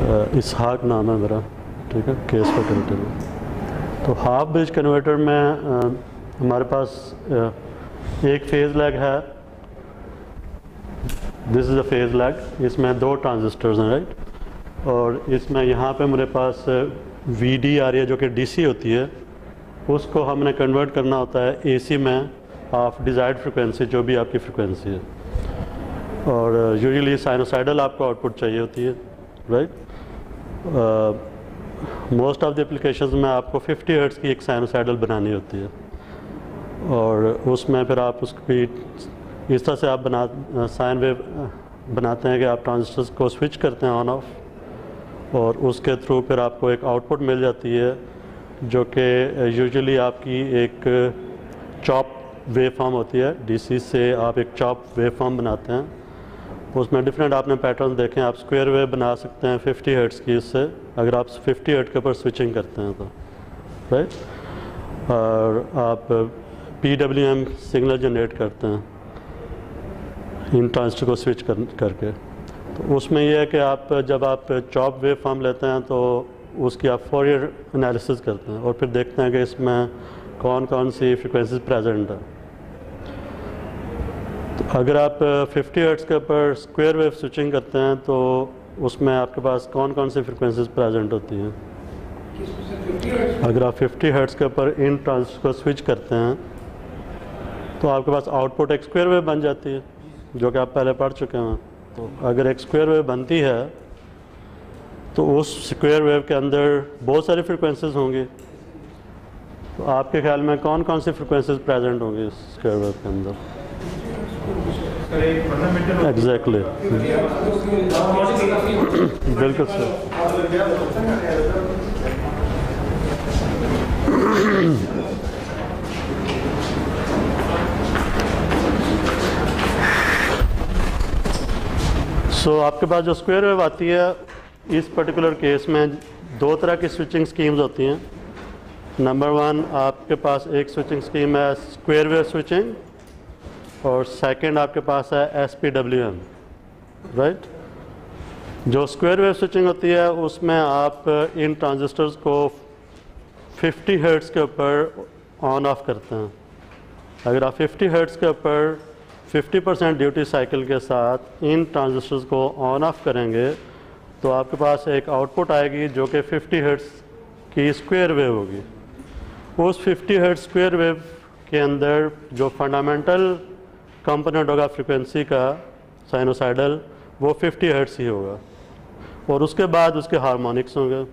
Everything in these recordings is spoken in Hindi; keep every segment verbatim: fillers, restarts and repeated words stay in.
इसहाक नाम है मेरा, ठीक है, केस फैकल्टी में। तो हाफ ब्रिज कन्वर्टर में आ, हमारे पास आ, एक फेज़ लैग है, this is a phase lag, इसमें दो ट्रांजिस्टर्स हैं, राइट। और इसमें यहाँ पे मेरे पास वी डी आ रही है जो कि डी सी होती है, उसको हमने कन्वर्ट करना होता है ए सी में ऑफ डिज़ायर्ड फ्रिक्वेंसी, जो भी आपकी फ्रिक्वेंसी है। और यूजुअली साइनोसाइडल आपको आउटपुट चाहिए होती है, right. Most of the applications में आपको फिफ्टी हर्ट्ज़ की एक साइनोसाइडल बनानी होती है, और उसमें फिर आप उसकी इस तरह से आप बना साइन वेव बनाते हैं कि आप ट्रांजिस्टर्स को स्विच करते हैं ऑन ऑफ, और उसके थ्रू फिर आपको एक आउटपुट मिल जाती है जो कि यूजुअली आपकी एक चॉप वेव फॉर्म होती है। डीसी से आप एक चॉप वेव फॉर्म बनाते हैं, उसमें डिफरेंट आपने पैटर्न देखे हैं। आप स्क्वायर वेव बना सकते हैं फिफ्टी हर्ट्ज़ की, इससे अगर आप फिफ्टी हर्ट्ज़ के ऊपर स्विचिंग करते हैं तो, राइट। और आप P W M signal generate करते हैं इन ट्रांजिस्टर को स्विच कर करके। तो उसमें यह है कि आप जब आप चॉप वेव फॉर्म लेते हैं तो उसकी आप फोरियर एनालिसिस करते हैं और फिर देखते हैं कि इसमें कौन कौन सी फ्रिक्वेंसीज प्रेजेंट है। तो अगर आप फिफ्टी हर्ट्ज़ के ऊपर स्क्वायर वेव स्विचिंग करते हैं तो उसमें आपके पास कौन कौन सी फ्रिक्वेंसीज प्रेजेंट होती हैं। अगर आप फिफ्टी हर्ट्ज़ के ऊपर इन ट्रांजिस्टर को स्विच करते हैं तो आपके पास आउटपुट एक स्क्वायर वेव बन जाती है, जो कि आप पहले पढ़ चुके हैं। तो अगर एक स्क्वायर वेव बनती है तो उस स्क्वायर वेव के अंदर बहुत सारी फ्रिक्वेंसीज होंगी। तो आपके ख्याल में कौन कौन सी फ्रिक्वेंसीज प्रेजेंट होंगी इस स्क्वायर वेव के अंदर? एग्जैक्टली, बिल्कुल सर। सो so, आपके पास जो स्क्वायर वेव आती है, इस पर्टिकुलर केस में दो तरह की स्विचिंग स्कीम्स होती हैं। नंबर वन, आपके पास एक स्विचिंग स्कीम है स्क्वायर वेव स्विचिंग, और सेकंड आपके पास है S P W M, right. जो स्क्वायर वेव स्विचिंग होती है उसमें आप इन ट्रांजिस्टर्स को फिफ्टी हर्ट्ज़ के ऊपर ऑन ऑफ करते हैं। अगर आप फिफ्टी हर्ट्ज़ के ऊपर फिफ्टी परसेंट ड्यूटी साइकिल के साथ इन ट्रांजिस्टर्स को ऑन ऑफ करेंगे तो आपके पास एक आउटपुट आएगी जो कि फिफ्टी हर्ट्ज़ की स्क्वायर वेव होगी। उस फिफ्टी हर्ट्ज़ स्क्वायर वेव के अंदर जो फंडामेंटल कंपोनेंट होगा फ्रिक्वेंसी का साइनोसाइडल, वो फिफ्टी हर्ट्ज़ ही होगा, और उसके बाद उसके हार्मोनिक्स होंगे।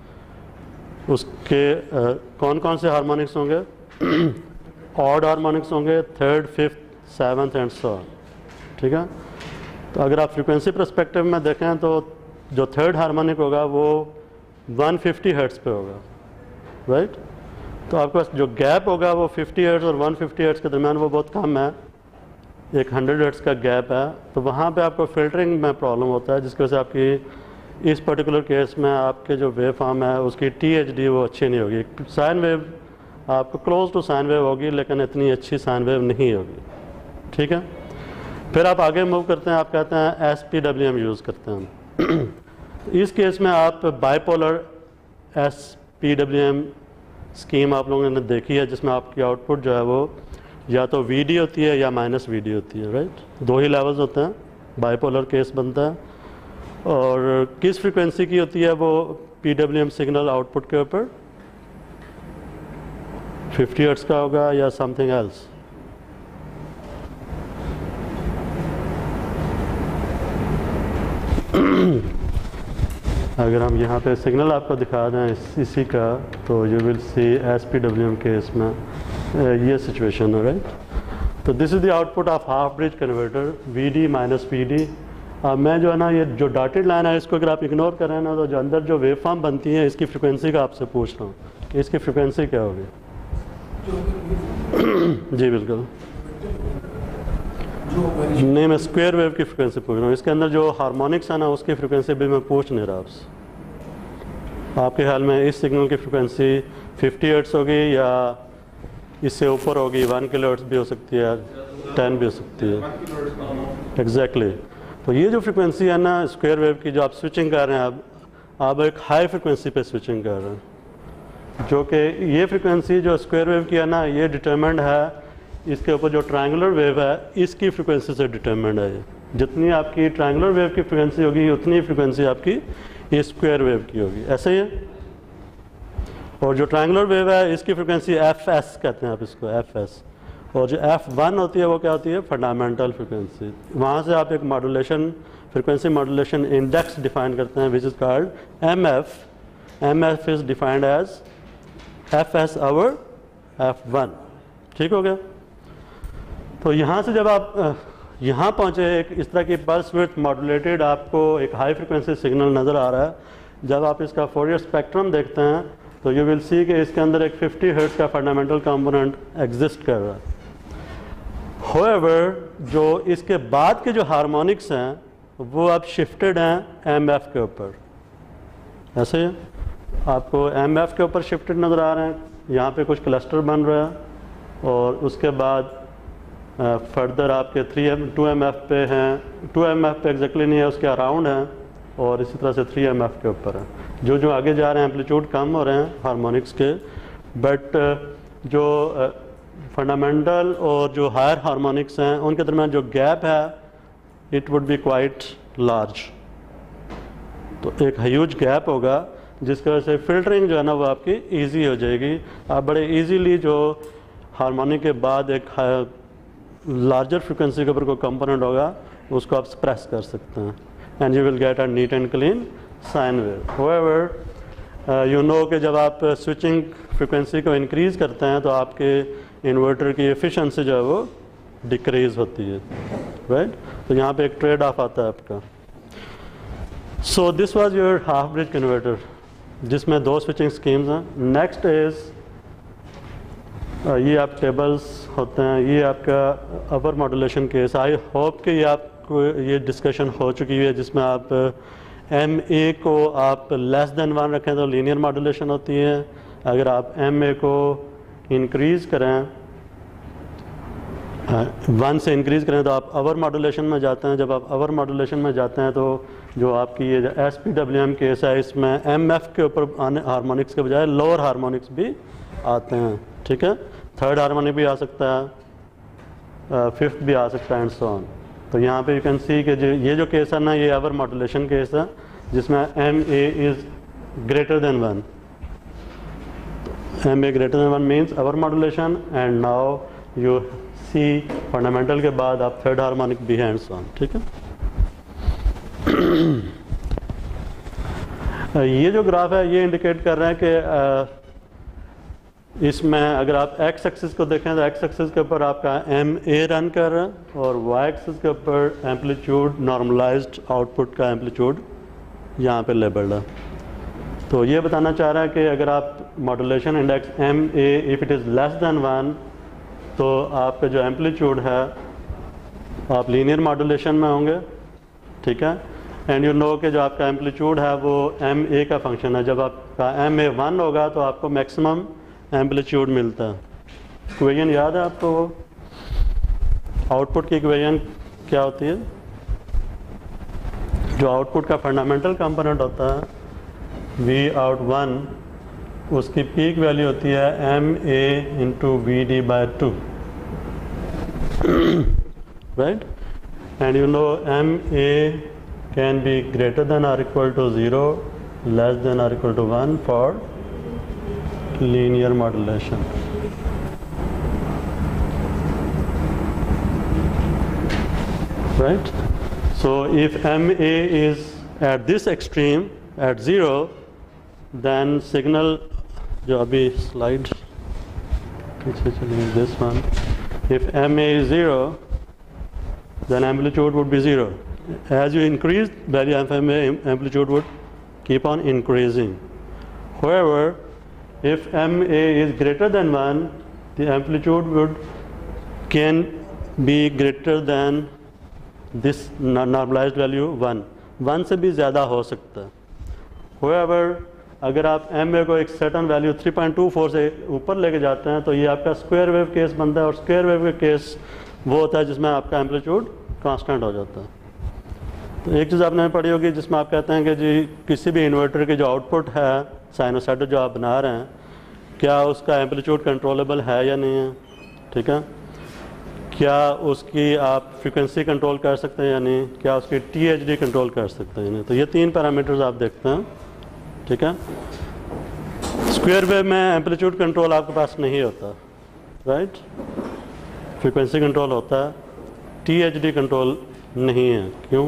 उसके आ, कौन कौन से हार्मोनिक्स होंगे? ऑड हार्मोनिक्स होंगे, third, fifth, seventh and so on, ठीक है। तो अगर आप फ्रीक्वेंसी पर्सपेक्टिव में देखें तो जो थर्ड हार्मोनिक होगा वो वन फिफ्टी हर्ट्ज़ पे होगा, राइट। तो आपके पास जो गैप होगा वो फिफ्टी हर्ट्ज़ और वन फिफ्टी हर्ट्ज़ के दरमियान वो बहुत कम है, एक हंड्रेड हर्ट्ज़ का गैप है। तो वहाँ पे आपको फिल्टरिंग में प्रॉब्लम होता है, जिसकी वजह से आपकी इस पर्टिकुलर केस में आपके जो वेव फॉर्म है उसकी टी एच डी वो अच्छी नहीं होगी। साइन वेव आपको क्लोज टू साइन वेव होगी, लेकिन इतनी अच्छी साइन वेव नहीं होगी, ठीक है। फिर आप आगे मूव करते हैं, आप कहते हैं S P W M use करते हैं। इस केस में आप bipolar S P W M scheme आप लोगों ने देखी है, जिसमें आपकी आउटपुट जो है वो या तो वी डी होती है या माइनस वी डी होती है, राइट। दो ही लेवल्स होते हैं, बाइपोलर केस बनता है। और किस फ्रिक्वेंसी की होती है वो P W M signal output के ऊपर? फिफ्टी हर्ट्ज़ का होगा या समथिंग एल्स? अगर हम यहाँ पे सिग्नल आपको दिखा दें इस, इसी का, तो you will see S P W M case में ये सिचुएशन है, राइट। तो this is the output of half bridge converter, V D minus V D. अब मैं जो है ना, ये जो डॉटेड लाइन है इसको अगर आप इग्नोर करें ना, तो जो अंदर जो वेव फॉर्म बनती है इसकी फ्रिक्वेंसी का आपसे पूछ रहा हूँ कि इसकी फ्रिक्वेंसी क्या होगी। जी बिल्कुल, नहीं मैं स्क्वायर वेव की फ्रिक्वेंसी पूछ रहा हूँ। इसके अंदर जो हार्मोनिक्स है ना उसकी फ्रिक्वेंसी भी मैं पूछ नहीं रहा आपसे। आपके ख्याल में इस सिग्नल की फ्रिक्वेंसी फिफ्टी हर्ट्ज़ होगी या इससे ऊपर होगी? वन किलो हर्ट्ज़ भी हो सकती है, टेन भी हो सकती है, एग्जैक्टली exactly. तो ये जो फ्रिक्वेंसी है ना स्क्वायर वेव की, जो आप स्विचिंग कर रहे हैं, आप आप एक हाई फ्रिक्वेंसी पे स्विचिंग कर रहे हैं, जो कि ये फ्रिक्वेंसी जो स्क्वायर वेव की है ना, ये डिटरमिंड है, इसके ऊपर जो ट्रायंगुलर वेव है इसकी फ्रिक्वेंसी से डिटरमिंड है। ये जितनी आपकी ट्रायंगुलर वेव की फ्रिक्वेंसी होगी उतनी फ्रिक्वेंसी आपकी ये स्क्वायर वेव की होगी, ऐसे ही है। और जो ट्रायंगुलर वेव है इसकी फ्रिक्वेंसी एफ एस कहते हैं आप इसको, एफ एस। और जो एफ वन होती है वो क्या होती है, फंडामेंटल फ्रिक्वेंसी। वहाँ से आप एक modulation frequency modulation index define करते हैं which is called M F. M F is defined as F S over F one. ठीक हो गया। तो यहाँ से जब आप यहाँ पहुँचे, एक इस तरह की पल्स विड्थ मॉड्यूलेटेड आपको एक हाई फ्रिक्वेंसी सिग्नल नज़र आ रहा है। जब आप इसका फोरियर स्पेक्ट्रम देखते हैं तो यू विल सी कि इसके अंदर एक फिफ्टी हर्ट्ज का फंडामेंटल कंपोनेंट एग्जिस्ट कर रहा है। होएवर जो इसके बाद के जो हार्मोनिक्स हैं वो अब शिफ्टेड हैं एम एफ के ऊपर। ऐसे आपको एम एफ के ऊपर शिफ्टेड नज़र आ रहे हैं। यहाँ पे कुछ क्लस्टर बन रहा है और उसके बाद फर्दर आपके three M two M F पे हैं, टू एम एफ पे एग्जैक्टली नहीं है, उसके अराउंड हैं, और इसी तरह से थ्री एम एफ के ऊपर है। जो जो आगे जा रहे हैं एम्पलीट्यूड कम हो रहे हैं हार्मोनिक्स के, बट जो फंडामेंटल और जो हायर हार्मोनिक्स हैं उनके दरमियान जो गैप है it would be quite large. तो एक ह्यूज गैप होगा जिसकी वजह से फिल्टरिंग जो है ना वो आपकी ईजी हो जाएगी। आप बड़े ईजीली जो हार्मोनिक के बाद एक लार्जर फ्रिक्वेंसी के ऊपर कोई कंपोनेंट होगा उसको आप स्प्रेस कर सकते हैं, and you will get a neat and clean sine wave. However you know कि जब आप स्विचिंग फ्रिक्वेंसी को इंक्रीज़ करते हैं तो आपके इन्वर्टर की एफिशिएंसी जो है वो डिक्रीज़ होती है, राइट। तो यहाँ पे एक ट्रेड ऑफ आता है आपका। So this was your half bridge converter जिसमें दो स्विचिंग स्कीम्स हैं। नेक्स्ट इज़ ये आप टेबल्स होते हैं, ये आपका upper modulation case. I hope कि ये आपको ये डिस्कशन हो चुकी है जिसमें आप एम ए को आप लेस देन वन रखें तो लीनियर मॉड्यूलेशन होती है। अगर आप एम ए को इंक्रीज़ करें, वन से इंक्रीज़ करें तो आप अवर मॉड्यूलेशन में जाते हैं। जब आप अवर मॉड्यूलेशन में जाते हैं तो जो आपकी ये S P W M case है इसमें एम एफ के ऊपर आने हार्मोनिक्स के बजाय लोअर हार्मोनिक्स भी आते हैं, ठीक है। थर्ड हार्मोनिक भी आ सकता है, फिफ्थ भी आ सकता है, एंड सो ऑन। तो यहाँ पे यू कैन सी कि ये जो केस है ना ये अवर मॉड्यूलेशन केस है जिसमें M A is greater than one. M A greater than one means over modulation, and now you see fundamental के बाद आप थर्ड हार्मोनिक भी है, एंड सो ऑन, ठीक है। ये जो ग्राफ है ये इंडिकेट कर रहा है कि इसमें अगर आप एक्स एक्सिस को देखें तो एक्स एक्सिस के ऊपर आपका एम ए रन कर रहा है और वाई एक्सिस के ऊपर एम्पलीट्यूड नॉर्मलाइज्ड आउटपुट का एम्पलीट्यूड यहाँ पे लेबल्ड है। तो ये बताना चाह रहा है कि अगर आप modulation index M A if it is less than one तो आपका जो एम्पलीट्यूड है आप लीनियर मॉड्यूलेशन में होंगे, ठीक है। एंड यू नो कि जो आपका एम्पलीट्यूड है वो एम ए का फंक्शन है। जब आपका एम ए वन होगा तो आपको मैक्सिमम एम्पलीट्यूड मिलता है। इक्वेशन याद है आपको? वो आउटपुट की इक्वेशन क्या होती है? जो आउटपुट का फंडामेंटल कंपोनेंट होता है वी आउट वन, उसकी पीक वैल्यू होती है M A into V D by two, right. And you know M A can be greater than or equal to zero, less than or equal to one for linear modulation, right? So if M A is at this extreme at zero, then signal जो अभी slide पीछे चलेंगे this one, if M A is zero then amplitude would be zero. As you increase value of M A, amplitude would keep on increasing. However, if M A is greater than one, the amplitude would can be greater than this normalized value one. One से भी ज़्यादा हो सकता है। However, अगर आप M A को एक certain value three point two four से ऊपर लेके जाते हैं तो ये आपका स्क्वायर वेव केस बनता है, और स्क्वायर वेव का केस वो होता है जिसमें आपका एम्पलीट्यूड कांस्टेंट हो जाता है। तो एक चीज़ आपने पढ़ी होगी जिसमें आप कहते हैं कि जी किसी भी इन्वर्टर की जो आउटपुट है साइनोसाइडल जो आप बना रहे हैं, क्या उसका एम्पलीट्यूड कंट्रोलेबल है या नहीं है, ठीक है, क्या उसकी आप फ्रीक्वेंसी कंट्रोल कर सकते हैं या नहीं, क्या उसकी टी एच डी कंट्रोल कर सकते हैं या नहीं। तो ये तीन पैरामीटर्स आप देखते हैं, ठीक है। स्क्वायर वेव में एम्पलीट्यूड कंट्रोल आपके पास नहीं होता, राइट, फ्रीक्वेंसी कंट्रोल होता है, टी एच डी कंट्रोल नहीं है। क्यों?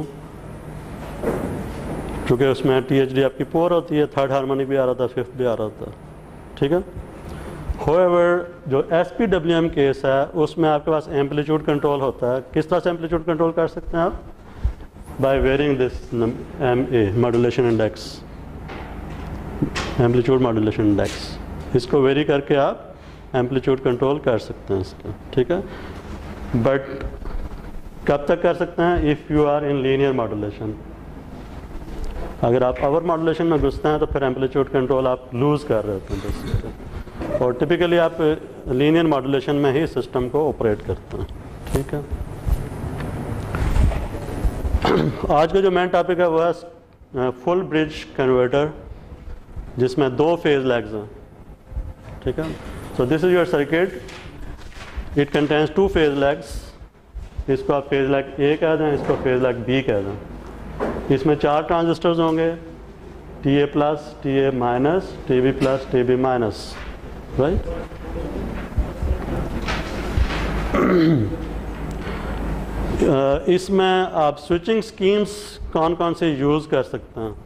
क्योंकि उसमें टी एच डी आपकी पोर होती है, थर्ड हार्मोनिक भी आ रहा था, फिफ्थ भी आ रहा था, ठीक है। होएवर जो S P W M case है उसमें आपके पास एम्पलीट्यूड कंट्रोल होता है। किस तरह से एम्पलीट्यूड कंट्रोल कर सकते हैं आप? By varying this M A modulation index, amplitude modulation index, इसको वेरी करके आप एम्पलीट्यूड कंट्रोल कर सकते हैं इसका, ठीक है। बट कब तक कर सकते हैं? If you are in linear modulation. अगर आप आवर मॉड्यूलेशन में घुसते हैं तो फिर एम्पलीट्यूड कंट्रोल आप लूज़ कर रहे होते हैं बेसिकली, और टिपिकली आप लीनियर मॉड्यूलेशन में ही सिस्टम को ऑपरेट करते हैं, ठीक है। आज का जो मेन टॉपिक है वो है फुल ब्रिज कन्वर्टर, जिसमें दो फेज लैग्स हैं, ठीक है। So this is your circuit, it contains two phase legs. इसको आप फेज लैग ए कह दें, इसको फेज लैग बी कह दें। इसमें चार ट्रांजिस्टर्स होंगे, T A plus, T A minus, T B plus, T B minus, right. इसमें आप स्विचिंग स्कीम्स कौन कौन से यूज़ कर सकते हैं?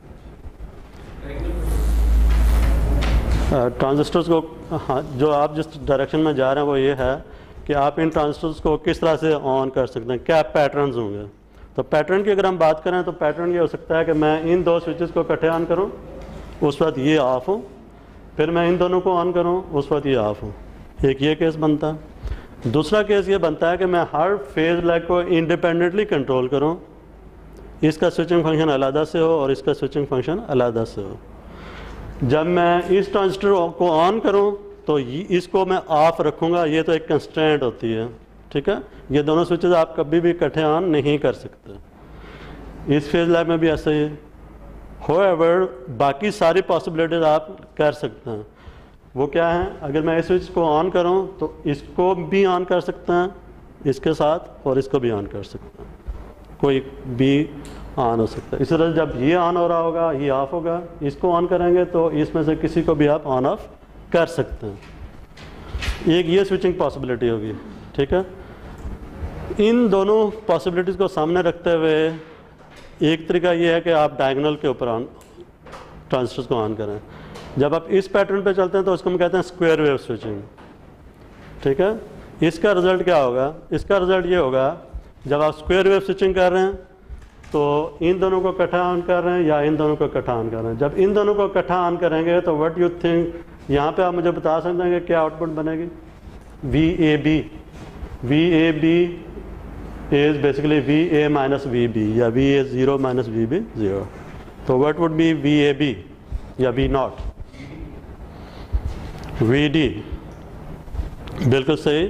ट्रांजिस्टर्स uh, को, हाँ, जो आप जिस डायरेक्शन में जा रहे हैं वो ये है कि आप इन ट्रांजिस्टर्स को किस तरह से ऑन कर सकते हैं, क्या पैटर्न्स होंगे। तो पैटर्न की अगर हम बात करें तो पैटर्न ये हो सकता है कि मैं इन दो स्विचेस को इकट्ठे ऑन करूं, उस वक्त ये ऑफ हो, फिर मैं इन दोनों को ऑन करूं, उस वक्त ये ऑफ हो। एक ये केस बनता है। दूसरा केस ये बनता है कि मैं हर फेज लैग को इंडिपेंडेंटली कंट्रोल करूं, इसका स्विचिंग फंक्शन अलग से हो और इसका स्विचिंग फंक्शन अलग से हो। जब मैं इस ट्रांजिस्टर को ऑन करूं तो इसको मैं ऑफ रखूंगा, ये तो एक कंस्ट्रेंट होती है, ठीक है। ये दोनों स्विचेस आप कभी भी इकट्ठे ऑन नहीं कर सकते। इस फेज लैग में भी ऐसा ही है। होएवर बाकी सारी पॉसिबिलिटीज आप कर सकते हैं। वो क्या है? अगर मैं इस स्विच को ऑन करूं तो इसको भी ऑन कर सकते हैं इसके साथ, और इसको भी ऑन कर सकते हैं, कोई भी ऑन हो सकता है। इसी तरह जब ये ऑन हो रहा होगा ये ऑफ होगा, इसको ऑन करेंगे तो इसमें से किसी को भी आप ऑन ऑफ कर सकते हैं। एक ये स्विचिंग पॉसिबिलिटी होगी, ठीक है। इन दोनों पॉसिबिलिटीज़ को सामने रखते हुए एक तरीका ये है कि आप डायगोनल के ऊपर ऑन ट्रांजिस्टर्स को ऑन करें। जब आप इस पैटर्न पे चलते हैं तो उसको हम कहते हैं स्क्वायर वेव स्विचिंग, ठीक है। इसका रिज़ल्ट क्या होगा? इसका रिज़ल्ट ये होगा, जब आप स्क्वायर वेव स्विचिंग कर रहे हैं तो इन दोनों को इकट्ठा ऑन कर रहे हैं या इन दोनों को इकट्ठा ऑन कर रहे हैं। जब इन दोनों को इकट्ठा ऑन करेंगे तो व्हाट यू थिंक, यहाँ पे आप मुझे बता सकते हैं कि क्या आउटपुट बनेगी? V A B. V A B is basically V A minus V B, या V A zero minus V B zero. तो what would be V A B या वी नॉट? वी डी, बिल्कुल सही।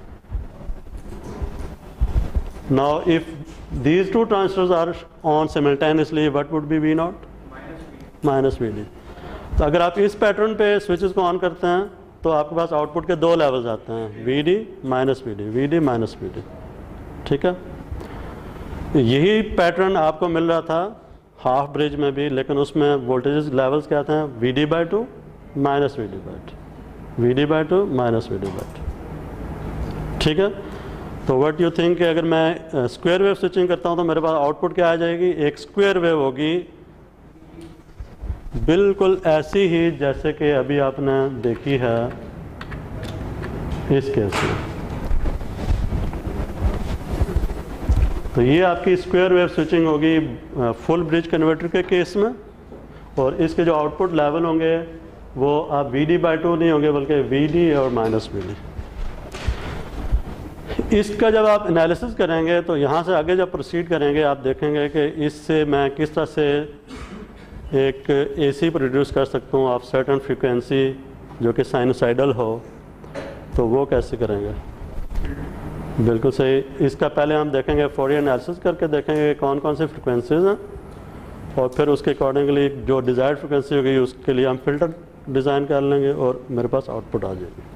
Now if these two transistors are on simultaneously, what would be V naught? Minus V D. तो अगर आप इस पैटर्न पे स्विचेस को ऑन करते हैं तो आपके पास आउटपुट के दो लेवल्स आते हैं, V D minus V D, V D minus V D, ठीक है। यही पैटर्न आपको मिल रहा था हाफ ब्रिज में भी, लेकिन उसमें वोल्टेज लेवल्स क्या थे? V D by two minus V D by two, V D by two minus V D by two, ठीक है। तो व्हाट यू थिंक, अगर मैं स्क्वायर वेव स्विचिंग करता हूं तो मेरे पास आउटपुट क्या आ जाएगी? एक स्क्वायर वेव होगी, बिल्कुल ऐसी ही जैसे कि अभी आपने देखी है इस केस में। तो ये आपकी स्क्वायर वेव स्विचिंग होगी फुल ब्रिज कन्वर्टर के केस में, और इसके जो आउटपुट लेवल होंगे वो आप वी डी बाई टू नहीं होंगे बल्कि वी डी और माइनस वी डी। इसका जब आप एनालिसिस करेंगे तो यहाँ से आगे जब प्रोसीड करेंगे आप देखेंगे कि इससे मैं किस तरह से एक एसी प्रोड्यूस कर सकता हूँ ऑफ सर्टेन फ्रीक्वेंसी जो कि साइनोसाइडल हो, तो वो कैसे करेंगे। बिल्कुल सही। इसका पहले हम देखेंगे फोरियर एनालिसिस करके देखेंगे कौन कौन से फ्रिक्वेंसीज हैं, और फिर उसके अकॉर्डिंगली जो डिज़ायर्ड फ्रिक्वेंसी होगी उसके लिए हम फ़िल्टर डिज़ाइन कर लेंगे और मेरे पास आउटपुट आ जाएगी।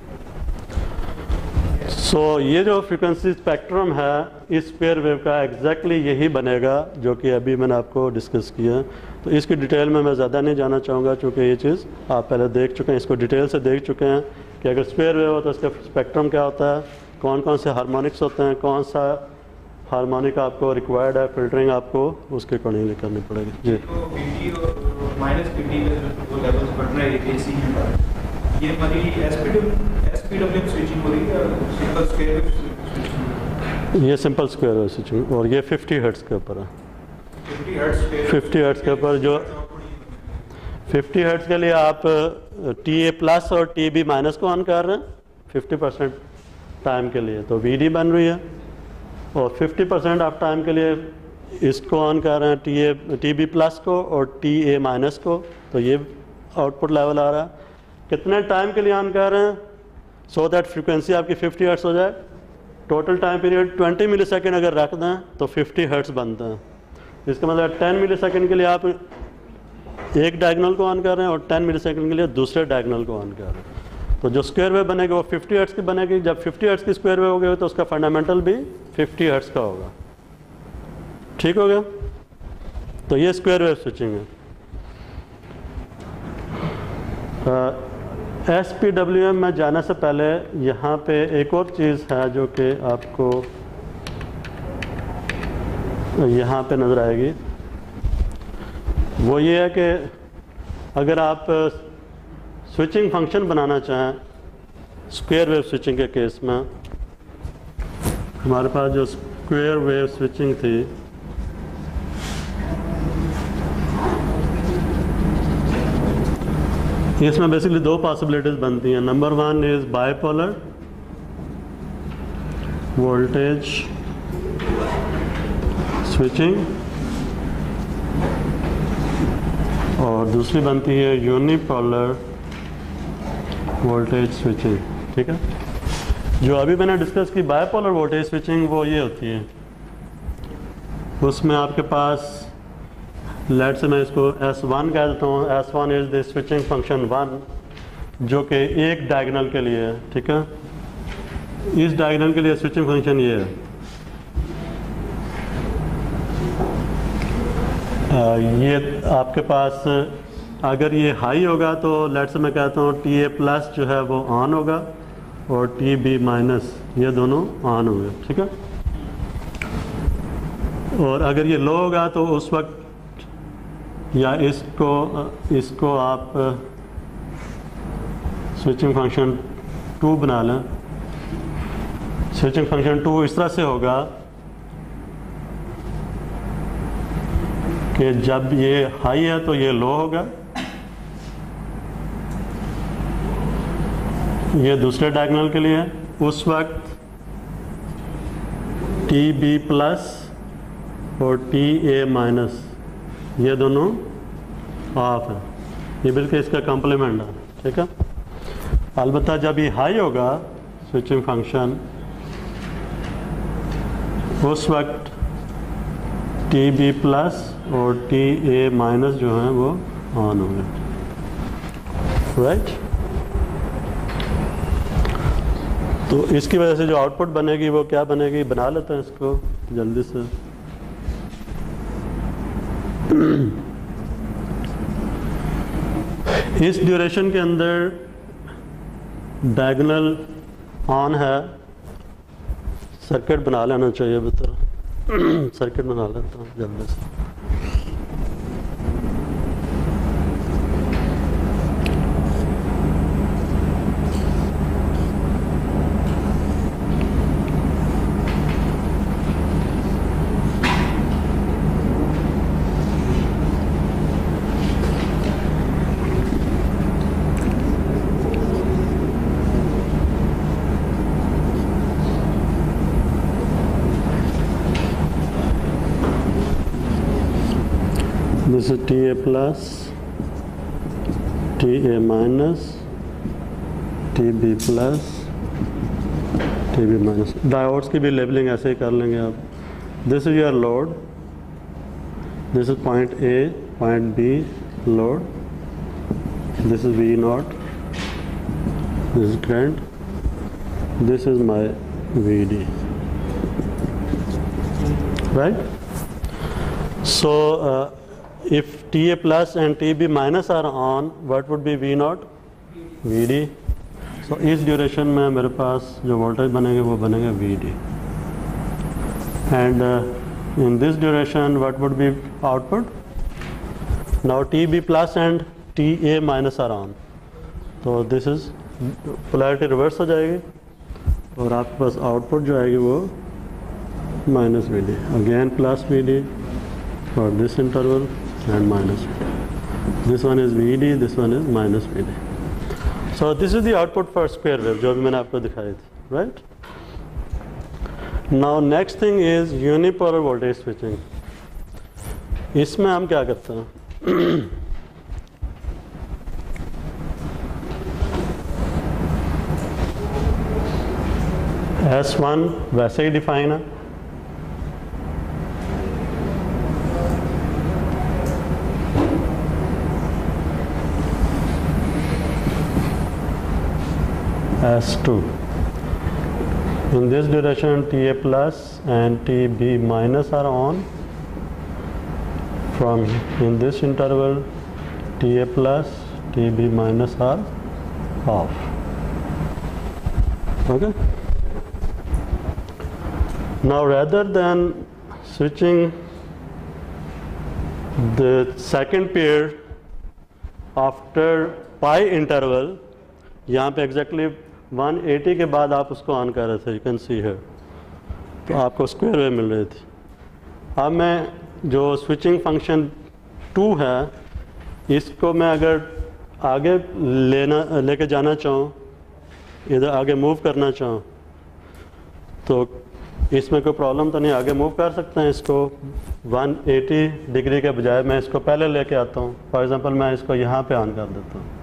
सो so, ये जो फ्रिक्वेंसी स्पेक्ट्रम है इस स्क्वायर वेव का एग्जैक्टली यही बनेगा जो कि अभी मैंने आपको डिस्कस किया। तो इसकी डिटेल में मैं ज़्यादा नहीं जाना चाहूँगा क्योंकि ये चीज़ आप पहले देख चुके हैं, इसको डिटेल से देख चुके हैं कि अगर स्क्वायर वेव हो तो इसका स्पेक्ट्रम क्या होता है, कौन कौन से हार्मोनिक्स होते हैं, कौन सा हार्मोनिक आपको रिक्वायर्ड है, फिल्टरिंग आपको उसके अकॉर्डिंगली करनी पड़ेगी। जी तो पीटी और माइनस पीटी में जो लेवल्स बढ़ रहे हैं एसी हैं, ये हमारी एसपीडब्ल्यू एसपीडब्ल्यू स्विचिंग हो रही है, सिंपल स्क्वायर वेव स्विचिंग। ये सिंपल स्क्वायर वेव स्विचिंग, और ये फिफ्टी हर्ट्ज के ऊपर है। फिफ्टी हर्ट्ज फिफ्टी हर्ट्ज के ऊपर जो फिफ्टी हर्ट्ज के लिए आप टी ए प्लस और टी बी माइनस को ऑन कर रहे हैं फिफ्टी परसेंट टाइम के लिए, तो वी डी बन रही है, और फिफ्टी परसेंट ऑफ टाइम के लिए इसको ऑन कर रहे हैं T A T B plus को और टी ए माइनस को, तो ये आउटपुट लेवल आ रहा है। कितने टाइम के लिए ऑन कर रहे हैं सो दैट फ्रीक्वेंसी आपकी फिफ्टी हर्ट्ज हो जाए। Total time period twenty millisecond अगर रख दें तो फिफ्टी हर्ट्ज बनते हैं। इसका मतलब टेन मिली सेकेंड के लिए आप एक डायगोनल को ऑन कर रहे हैं और टेन मिली सेकेंड के लिए दूसरे डायगोनल को ऑन कर रहे हैं। तो जो स्क्वायर वेव बनेगी वो फिफ्टी हर्ट्ज की बनेगी। जब फिफ्टी हर्ट्ज की स्क्वायर वेव हो गई तो उसका फंडामेंटल भी फिफ्टी हर्ट्ज का होगा। ठीक हो गया? तो ये स्क्वायर वेव स्विचिंग है। एस पी डब्ल्यू एम में जाने से पहले यहाँ पे एक और चीज़ है जो कि आपको यहाँ पे नज़र आएगी। वो ये है कि अगर आप स्विचिंग फंक्शन बनाना चाहें स्क्वायर वेव स्विचिंग के केस में, हमारे पास जो स्क्वायर वेव स्विचिंग थी इसमें बेसिकली दो पॉसिबिलिटीज़ बनती हैं। Number one is bipolar voltage switching, और दूसरी बनती है यूनिपोलर वोल्टेज स्विचिंग। ठीक है, जो अभी मैंने डिस्कस की बाइपोलर वोल्टेज स्विचिंग वो ये होती है, उसमें आपके पास लेट से मैं इसको एस वन कह देता हूँ। S one is the switching function one जो कि एक डायगोनल के लिए है। ठीक है, इस डायगोनल के लिए स्विचिंग फंक्शन ये है। आ, ये आपके पास अगर ये हाई होगा तो लेट से मैं कहता हूँ टी ए प्लस जो है वो ऑन होगा और टी बी माइनस ये दोनों ऑन होंगे। ठीक है, और अगर ये लो होगा तो उस वक्त या इसको इसको आप स्विचिंग फंक्शन टू बना लें। स्विचिंग फंक्शन टू इस तरह से होगा कि जब ये हाई है तो ये लो होगा, ये दूसरे डायगोनल के लिए उस वक्त टी बी प्लस और टी ए माइनस ये दोनों ऑफ है। ये बिल्कुल इसका कॉम्प्लीमेंट है। ठीक है, अलबत्ता जब ये हाई होगा स्विचिंग फंक्शन उस वक्त टी बी प्लस और टी ए माइनस जो है वो ऑन होंगे। राइट, तो इसकी वजह से जो आउटपुट बनेगी वो क्या बनेगी, बना लेते हैं इसको जल्दी से। इस ड्यूरेशन के अंदर डायगोनल ऑन है, सर्किट बना लेना चाहिए बेहतर। सर्किट बना लेता हूँ जल्दी से। This is T A plus, T A minus, T B plus, T B minus. Diodes की भी लेबलिंग ऐसे ही कर लेंगे आप। This is your load, this is point A, point B load, this is V naught, this is current, this is my V D, right? So uh, if T A plus and T B minus are on, what would be V naught? V D. So इस ड्यूरेशन में मेरे पास जो वोल्टेज बनेंगे वो बनेगा V D, and uh, in this duration what would be output? Now T B plus and T A minus are on, so this is polarity reverse हो जाएगी और आपके पास आउटपुट जो आएगी वो minus V D, again plus V D for this interval and minus V D, this one is V D, this one is minus V D. So this is the output for square wave जो अभी मैंने आपको दिखाई थी, right? Now next thing is unipolar voltage switching. इसमें हम क्या करते हैं एस वन वैसे ही डिफाइन है, S two in this duration T A plus and T B minus are on, from in this interval T A plus T B minus are off, okay? Now rather than switching the second pair after pi interval, यहाँ पे exactly वन एटी के बाद आप उसको ऑन कर रहे थे, यू कैन सी है, तो आपको स्क्वायर वेव मिल रही थी। अब मैं जो स्विचिंग फंक्शन टू है इसको मैं अगर आगे लेना लेके जाना चाहूँ, इधर आगे मूव करना चाहूँ, तो इसमें कोई प्रॉब्लम तो नहीं, आगे मूव कर सकते हैं इसको वन एटी डिग्री के बजाय मैं इसको पहले लेके आता हूँ। फॉर एग्जांपल मैं इसको यहाँ पे ऑन कर देता हूँ।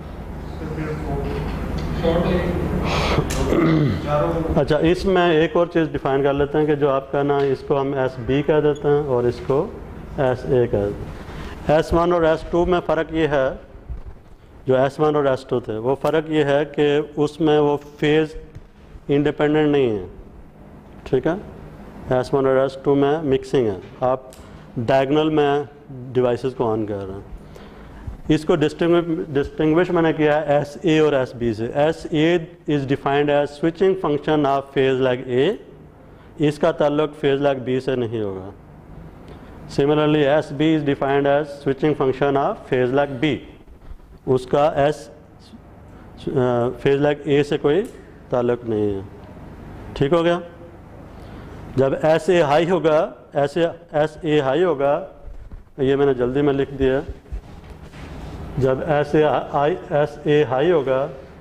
अच्छा, इसमें एक और चीज़ डिफाइन कर लेते हैं कि जो आपका ना, इसको हम एस बी कह देते हैं और इसको एस ए कह देते हैं। एस वन और एस टू में फ़र्क ये है, जो एस वन और एस टू थे वो फ़र्क ये है कि उसमें वो फेज़ इंडिपेंडेंट नहीं है, ठीक है? एस वन और एस टू में मिक्सिंग है, आप डायगोनल में डिवाइसेस को ऑन कर रहे हैं। इसको डिस्टिंग्विश मैंने किया है एस ए और एस बी से। S A is defined as switching function of phase leg A, इसका ताल्लुक फेज लैग बी से नहीं होगा। Similarly S B is defined as switching function of phase leg B, उसका एस फेज लैग ए से कोई ताल्लुक नहीं है, ठीक हो गया? जब एस ए हाई होगा, एस एस ए हाई होगा, ये मैंने जल्दी में लिख दिया, जब S A I S A high होगा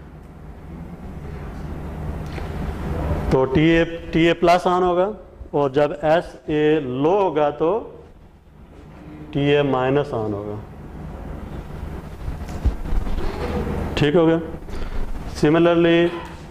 तो T A T A plus on होगा, और जब एस ए लो होगा तो टी ए माइनस ऑन होगा, ठीक हो गया? Similarly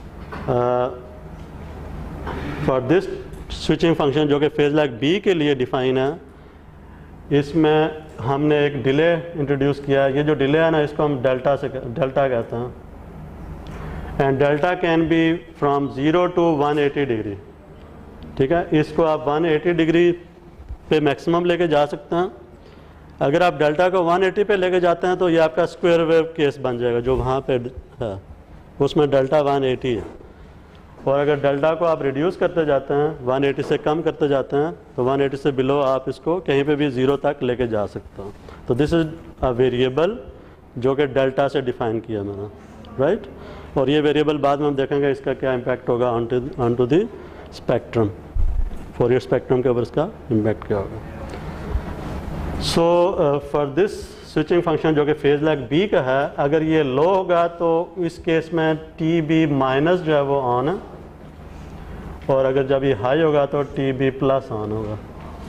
for this switching function जो कि फेज लैग बी के लिए डिफाइन है, इसमें हमने एक डिले इंट्रोड्यूस किया है। ये जो डिले है ना, इसको हम डेल्टा से डेल्टा कहते हैं, and delta can be from zero to one eighty degree, ठीक है? इसको आप वन एटी डिग्री पे मैक्सिमम लेके जा सकते हैं। अगर आप डेल्टा को वन एटी पे लेके जाते हैं तो ये आपका स्क्वायर वेव केस बन जाएगा, जो वहाँ पे है उसमें डेल्टा वन एटी है। और अगर डेल्टा को आप रिड्यूस करते जाते हैं, वन एटी से कम करते जाते हैं, तो वन एटी से बिलो आप इसको कहीं पे भी ज़ीरो तक लेके जा सकते हो। तो दिस इज़ अ वेरिएबल जो कि डेल्टा से डिफाइन किया मैंने, राइट? और ये वेरिएबल बाद में हम देखेंगे इसका क्या इम्पैक्ट होगा on to on to the spectrum, Fourier spectrum के ऊपर इसका इम्पैक्ट क्या होगा। So for this switching function जो कि फेज लैग बी का है, अगर ये लो होगा तो इस केस में टी बी माइनस जो है वो ऑन है, और अगर जब ये हाई होगा तो टी बी प्लस ऑन होगा।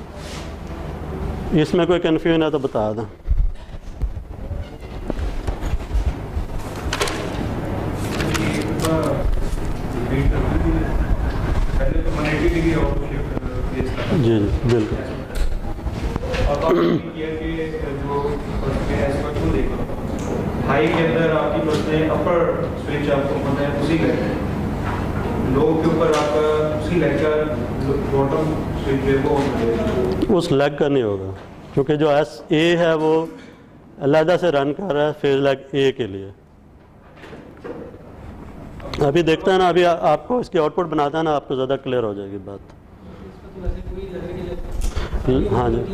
इसमें कोई कन्फ्यूजन है तो बता दें। जी जी बिल्कुल। और आपने किया कि जो एज पर टू देखो हाई के अंदर आपकी बस अपर स्विच आपको पता है उसी का लो के ऊपर आपका उसी लेग का बॉटम स्विच है वो होगा। उस लेग का नहीं होगा, क्योंकि जो एस ए है वो अलहदा से रन कर रहा है फेज लेग ए के लिए। अभी देखते हैं ना, अभी आ, आपको इसकी आउटपुट बनाता है ना, आपको ज़्यादा क्लियर हो जाएगी बात। हाँ जी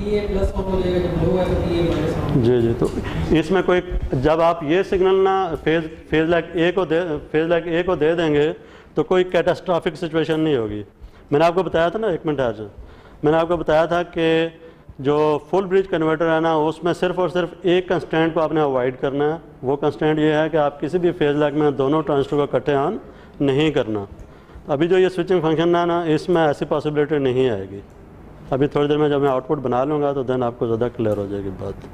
जी जी। तो इसमें कोई, जब आप ये सिग्नल ना फेज फेज लेग ए को दे फेज लेग ए को दे देंगे तो कोई कैटास्ट्रॉफिक सिचुएशन नहीं होगी। मैंने आपको बताया था ना, एक मिनट आज मैंने आपको बताया था कि जो फुल ब्रिज कन्वर्टर है ना, उसमें सिर्फ और सिर्फ एक कंस्टेंट को आपने अवॉइड करना है। वो कंस्टेंट ये है कि आप किसी भी फेज लेग में दोनों ट्रांजिस्टर को इकट्ठे ऑन नहीं करना। अभी जो ये स्विचिंग फंक्शन है ना, इसमें ऐसी पॉसिबिलिटी नहीं आएगी। अभी थोड़ी देर में जब मैं आउटपुट बना लूँगा तो देन आपको ज़्यादा क्लियर हो जाएगी बात।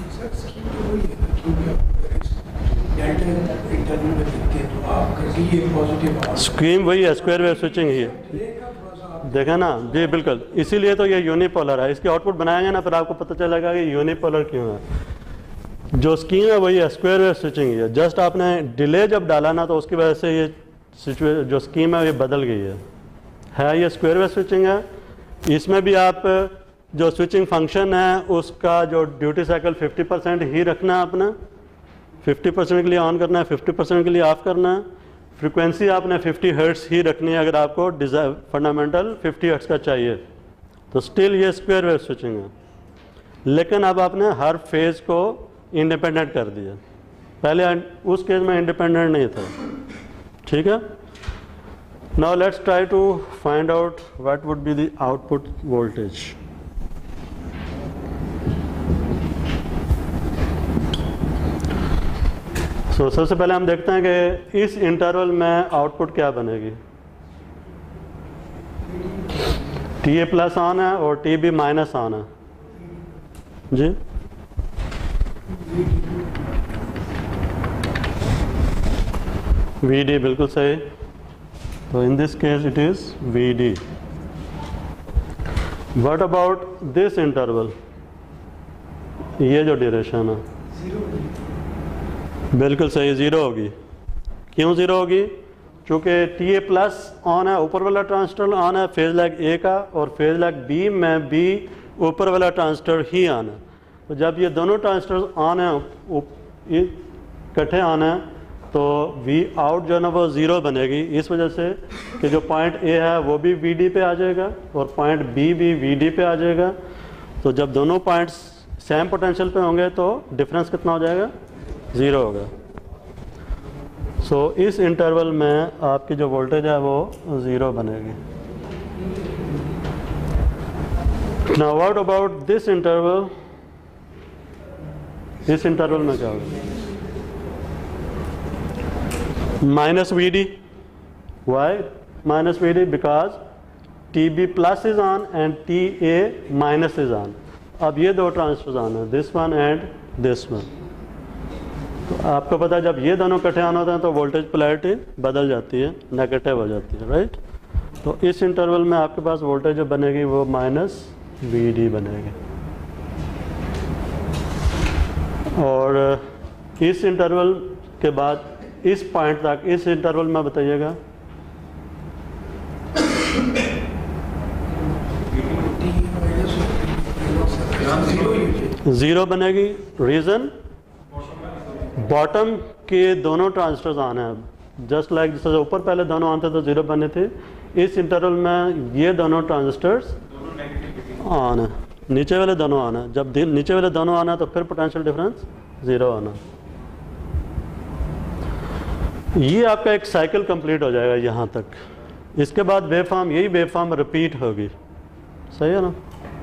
स्कीम वही है, स्क्वायर वेव स्विचिंग ही है, देखा ना जी बिल्कुल। इसीलिए तो ये यूनिपोलर है। इसकी आउटपुट बनाएंगे ना, फिर आपको पता चलेगा कि यूनिपोलर क्यों है। जो स्कीम है वही है, स्क्वायर वेव स्विचिंग ही है। जस्ट आपने डिले जब डाला ना, तो उसकी वजह से ये सिचुएशन जो स्कीम है ये बदल गई है है ये स्क्वायर वेव स्विचिंग है। इसमें भी आप जो स्विचिंग फंक्शन है उसका जो ड्यूटी साइकिल फिफ्टी परसेंट ही रखना है अपना, फिफ्टी परसेंट के लिए ऑन करना है, फिफ्टी परसेंट के लिए ऑफ करना है। फ्रीक्वेंसी आपने फिफ्टी हर्ट्स ही रखनी है अगर आपको डिज़ाइन फंडामेंटल फिफ्टी हर्ट्स का चाहिए तो स्टिल ये स्क्वायर वेव स्विचिंग है। लेकिन अब आपने हर फेज़ को इंडिपेंडेंट कर दिया, पहले उस केस में इंडिपेंडेंट नहीं था। ठीक है, now let's try to find out what would be the output voltage. तो so, सबसे पहले हम देखते हैं कि इस इंटरवल में आउटपुट क्या बनेगी। टी ए प्लस ऑन है और टी बी माइनस ऑन है जी। वी डी बिल्कुल सही। तो in this case it is V D. What about this interval, ये जो ड्यूरेशन है बिल्कुल सही, ज़ीरो होगी। क्यों ज़ीरो होगी? क्योंकि टी ए प्लस ऑन है, ऊपर वाला ट्रांजिस्टर ऑन है फेज लेग ए का, और फेज लेग बी में भी ऊपर वाला ट्रांजिस्टर ही ऑन है। तो जब ये दोनों ट्रांजिस्टर ऑन है इकट्ठे ऑन है तो वी आउट जो है ना वो ज़ीरो बनेगी, इस वजह से कि जो पॉइंट ए है वो भी वी डी पे आ जाएगा और पॉइंट बी भी वी डी पे आ जाएगा। तो जब दोनों पॉइंट्स सेम पोटेंशियल पे होंगे तो डिफरेंस कितना हो जाएगा? ज़ीरो होगा। सो so, इस इंटरवल में आपकी जो वोल्टेज है वो ज़ीरो बनेगी। Now what about this interval, इस इंटरवल में क्या होगा? Minus V D. Why minus V D? Because T B plus is on and T A minus is on. अब ये दो ट्रांजिस्टर्स ऑन है, this one and this one. तो आपको पता है जब ये दोनों इकट्ठे ऑन होते हैं तो वोल्टेज पोलैरिटी बदल जाती है, नेगेटिव हो जाती है, राइट। तो इस इंटरवल में आपके पास वोल्टेज जो बनेगी वो माइनस वी डी बनेगी। और इस इंटरवल के बाद इस पॉइंट तक, इस इंटरवल में बताइएगा ज़ीरो बनेगी। रीज़न, बॉटम के दोनों ट्रांजिस्टर्स ऑन है। जस्ट लाइक जैसे ऊपर पहले दोनों ऑन थे तो ज़ीरो बने थे, इस इंटरवल में ये दोनों ट्रांजिस्टर्स ऑन है, नीचे वाले दोनों ऑन है। जब नीचे वाले दोनों ऑन है तो फिर पोटेंशियल डिफरेंस ज़ीरो आना। ये आपका एक साइकिल कंप्लीट हो जाएगा यहाँ तक। इसके बाद वेव फॉर्म, यही वेव फॉर्म रिपीट होगी, सही है ना।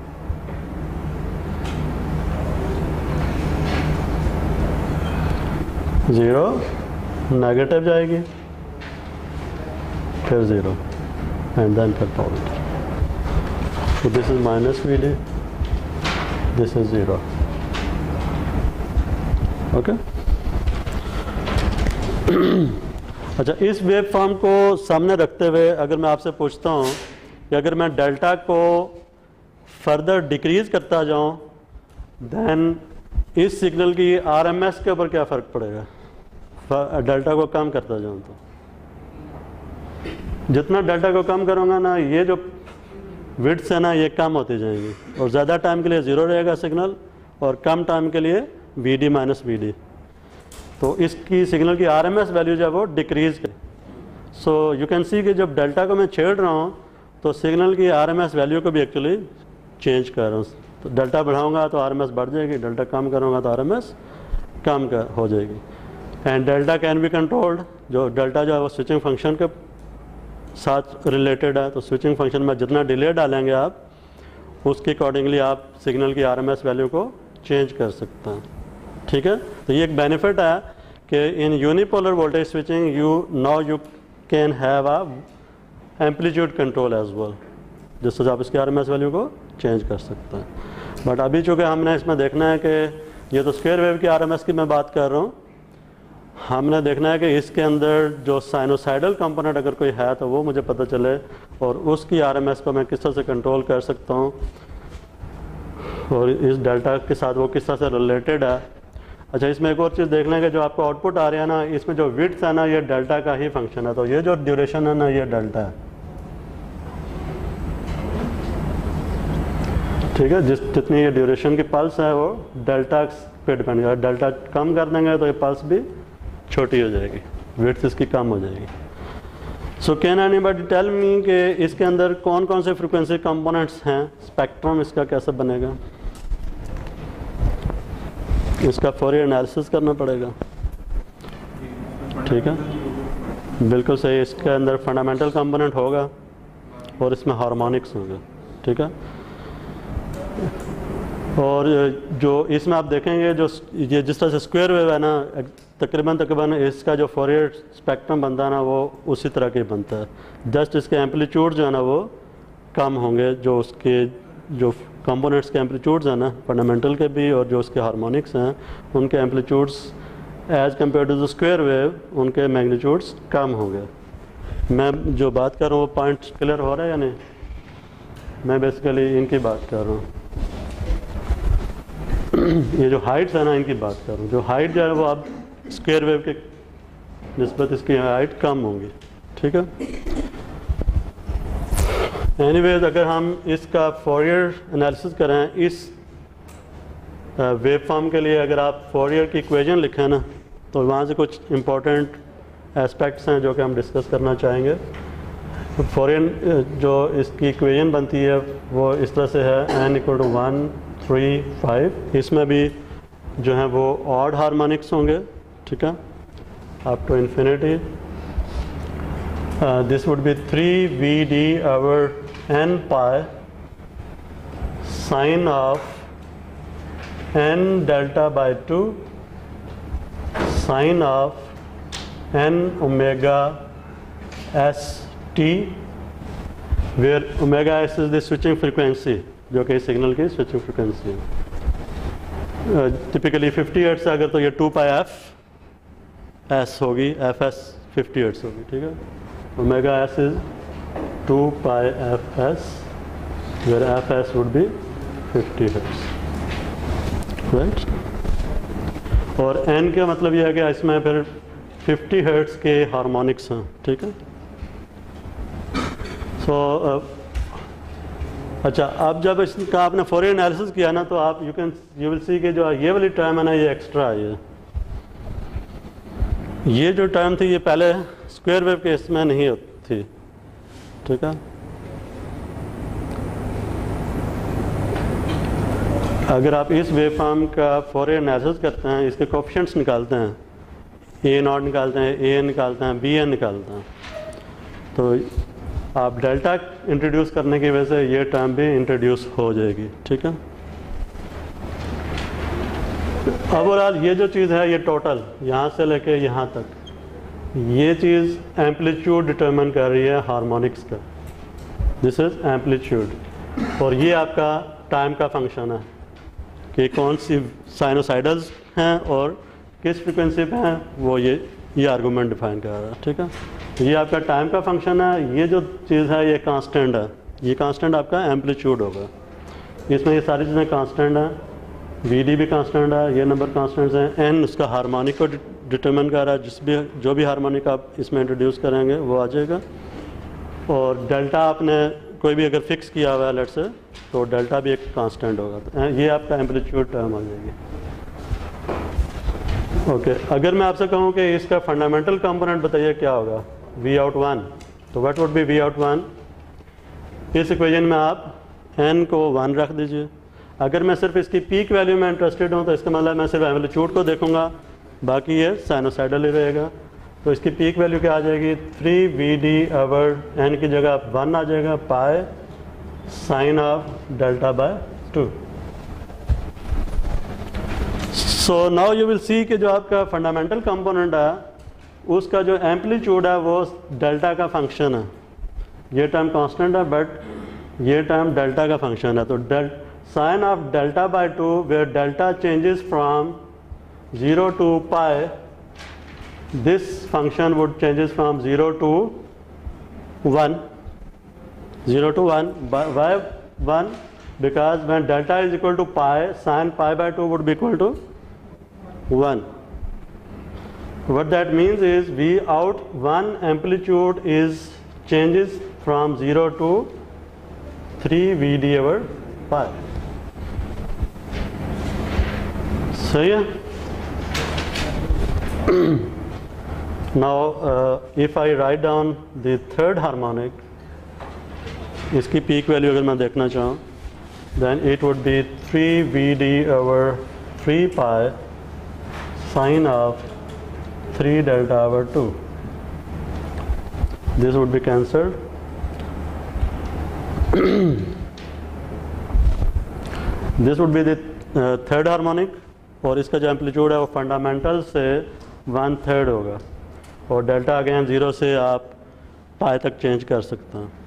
ज़ीरो, नेगेटिव जाएगी, फिर ज़ीरो एंड देन फिर पॉजिटिव। तो this is minus V D, this is zero. Okay. अच्छा, इस वेव फॉर्म को सामने रखते हुए अगर मैं आपसे पूछता हूँ कि अगर मैं डेल्टा को फर्दर डिक्रीज़ करता जाऊँ देन इस सिग्नल की आरएमएस के ऊपर क्या फ़र्क पड़ेगा। डेल्टा को कम करता जाऊँ तो जितना डेल्टा को कम करूँगा ना, ये जो विड्थ है ना ये कम होती जाएंगी, और ज़्यादा टाइम के लिए ज़ीरो रहेगा सिग्नल और कम टाइम के लिए V D minus V D. तो इसकी सिग्नल की आरएमएस वैल्यू जो है वो डिक्रीज़ करे। सो यू कैन सी कि जब डेल्टा को मैं छेड़ रहा हूँ तो सिग्नल की आरएमएस वैल्यू को भी एक्चुअली चेंज कर रहा हूँ। तो डेल्टा बढ़ाऊँगा तो आरएमएस बढ़ जाएगी, डेल्टा कम करूँगा तो आरएमएस कम कर हो जाएगी। And delta can be controlled, जो डेल्टा जो है वो स्विचिंग फंक्शन के साथ रिलेटेड है। तो स्विचिंग फंक्शन में जितना डिले डालेंगे आप उसके अकॉर्डिंगली आप सिग्नल की आरएमएस वैल्यू को चेंज कर सकते हैं। ठीक है, तो ये एक बेनिफिट है कि in unipolar voltage switching you now you can have a amplitude control as well, जिससे आप इसकी आरएमएस वैल्यू को चेंज कर सकते हैं। बट अभी चूँकि हमने इसमें देखना है कि ये तो स्क्वायर वेव की आरएमएस की मैं बात कर रहा हूँ, हमने देखना है कि इसके अंदर जो साइनोसाइडल कंपोनेंट अगर कोई है तो वो मुझे पता चले और उसकी आरएमएस को मैं किस तरह से कंट्रोल कर सकता हूँ और इस डेल्टा के साथ वो किस तरह से रिलेटेड है। अच्छा, इसमें एक और चीज़ देख लें कि जो आपको आउटपुट आ रही है ना, इसमें जो विड्थ है ना ये डेल्टा का ही फंक्शन है। तो ये जो ड्यूरेशन है ना ये डेल्टा है। ठीक है, जिस जितनी ये ड्यूरेशन की पल्स है वो डेल्टा पे डिपेंड है। डेल्टा कम कर देंगे तो ये पल्स भी छोटी हो जाएगी, विड्थ इसकी कम हो जाएगी। So can anybody tell me कि इसके अंदर कौन कौन से फ्रिक्वेंसी कंपोनेंट्स हैं, स्पेक्ट्रम इसका कैसे बनेगा। इसका फोरियर एनालिसिस करना पड़ेगा। ठीक है, बिल्कुल सही। इसके अंदर फंडामेंटल कंपोनेंट होगा और इसमें हार्मोनिक्स होंगे। ठीक है, और जो इसमें आप देखेंगे जो ये जिस तरह से स्क्वायर वेव है ना, तकरीबन तकरीबन इसका जो फोरियर स्पेक्ट्रम बनता है ना वो उसी तरह के बनता है। जस्ट इसके एम्पलीट्यूड जो है ना वो कम होंगे, जो उसके जो कंपोनेंट्स के एम्पलीट्यूड्स हैं ना फंडामेंटल के भी और जो उसके हार्मोनिक्स हैं उनके amplitudes as compare to the square wave उनके मैग्नीट्यूड्स कम होंगे। मैं जो बात कर रहा हूँ वो पॉइंट क्लियर हो रहा है या नहीं? मैं बेसिकली इनकी बात कर रहा हूँ ये जो हाइट्स है ना इनकी बात कर रहा हूँ। जो हाइट जो है वो आप स्क्वायर वेव के निस्बत इसकी हाइट कम होंगी। ठीक है, एनीवेज अगर हम इसका फोरियर एनालिसिस करें इस वेव फॉर्म के लिए, अगर आप फोरियर की इक्वेशन लिखें ना तो वहाँ से कुछ इम्पोर्टेंट एस्पेक्ट्स हैं जो कि हम डिस्कस करना चाहेंगे। फोरियर जो इसकी इक्वेशन बनती है वो इस तरह से है, n equal to one three five. इसमें भी जो है वो ऑड हार्मोनिक्स होंगे। ठीक है, up to infinity. This would be three V D over n pi sine of n delta by two sine of n omega s t, where omega s is the switching frequency, जो कि सिग्नल की स्विचिंग फ्रीक्वेंसी है। टिपिकली फिफ्टी हर्ट्ज अगर तो ये टू पाई एफ एस होगी, एफ एस फिफ्टी हर्ट्ज होगी। ठीक है, omega s is two pi f s where f S would be fifty hertz, right. और एन का मतलब यह है कि इसमें फिर फिफ्टी हर्ट्ज के हार्मोनिक्स हैं। ठीक है, सो so, uh, अच्छा, अब जब इसका आपने फोरियर एनालिसिस किया ना तो आप you can you will see कि जो ये वाली टर्म है ना ये एक्स्ट्रा आई है। ये जो टर्म थी ये पहले स्क्वायर वेव के इसमें नहीं थी। ठीक है, अगर आप इस वेव फॉर्म का फोरियर एनालिसिस करते हैं, इसके कोएफिशिएंट्स निकालते हैं, ए नॉट निकालते हैं, ए एन निकालते हैं, बी एन निकालते हैं, तो आप डेल्टा इंट्रोड्यूस करने की वजह से ये टर्म भी इंट्रोड्यूस हो जाएगी। ठीक है, ओवरऑल ये जो चीज़ है ये टोटल यहाँ से लेके यहाँ तक ये चीज़ एम्पलीट्यूड डिटरमिन कर रही है हार्मोनिक्स का। दिस इज़ एम्पलीट्यूड और ये आपका टाइम का फंक्शन है कि कौन सी साइनोसाइडल्स हैं और किस फ्रिक्वेंसी पे हैं, वो ये ये आर्गूमेंट डिफाइन कर रहा है। ठीक है, ये आपका टाइम का फंक्शन है। ये जो चीज़ है ये कांस्टेंट है, ये कांस्टेंट आपका एम्पलीट्यूड होगा। इसमें ये सारी चीज़ें कांस्टेंट हैं, वी डी भी कांस्टेंट है, ये नंबर कांस्टेंट्स हैं, एन उसका हार्मोनिक को डिटरमिन कर रहा है, जिस भी जो भी हार्मोनिक आप इसमें इंट्रोड्यूस करेंगे वो आ जाएगा। और डेल्टा आपने कोई भी अगर फिक्स किया हुआ है लेट से, तो डेल्टा भी एक कांस्टेंट होगा, तो ये आपका एम्पलीट्यूड टर्म आ जाएगी। Okay okay. अगर मैं आपसे कहूँ कि इसका फंडामेंटल कंपोनेंट बताइए क्या होगा, वी आउट वन, तो what would be V out one? इस इक्वेशन में आप एन को वन रख दीजिए। अगर मैं सिर्फ इसकी पीक वैल्यू में इंटरेस्टेड हूँ तो इसका मतलब मैं सिर्फ एम्पलीट्यूड को देखूंगा, बाकी ये साइनोसाइडल ही रहेगा। तो इसकी पीक वैल्यू क्या आ जाएगी, three V D over n की जगह वन आ जाएगा, pi sine of delta by two. So now you will see कि जो आपका फंडामेंटल कंपोनेंट है उसका जो एम्पलीट्यूड है वो डेल्टा का फंक्शन है। ये टर्म कांस्टेंट है बट ये टर्म डेल्टा का फंक्शन है। तो डेल sine of delta by two where delta changes from zero to pi, this function would changes from zero to one, zero to one, why one? Because when delta is equal to pi, sine pi by two would be equal to one. What that means is V out one amplitude is changes from zero to three V D over pi. सही है? Now uh, if I write down the third harmonic, इसकी peak value अगर मैं देखना चाहूँ, then it would be three V D over three pi sine of three delta over two. This would be cancelled. This would be the uh, third harmonic, और इसका जो एम्पलीट्यूड है वो फंडामेंटल से वन थर्ड होगा, और डेल्टा अगेन ज़ीरो से आप पाई तक चेंज कर सकते हैं।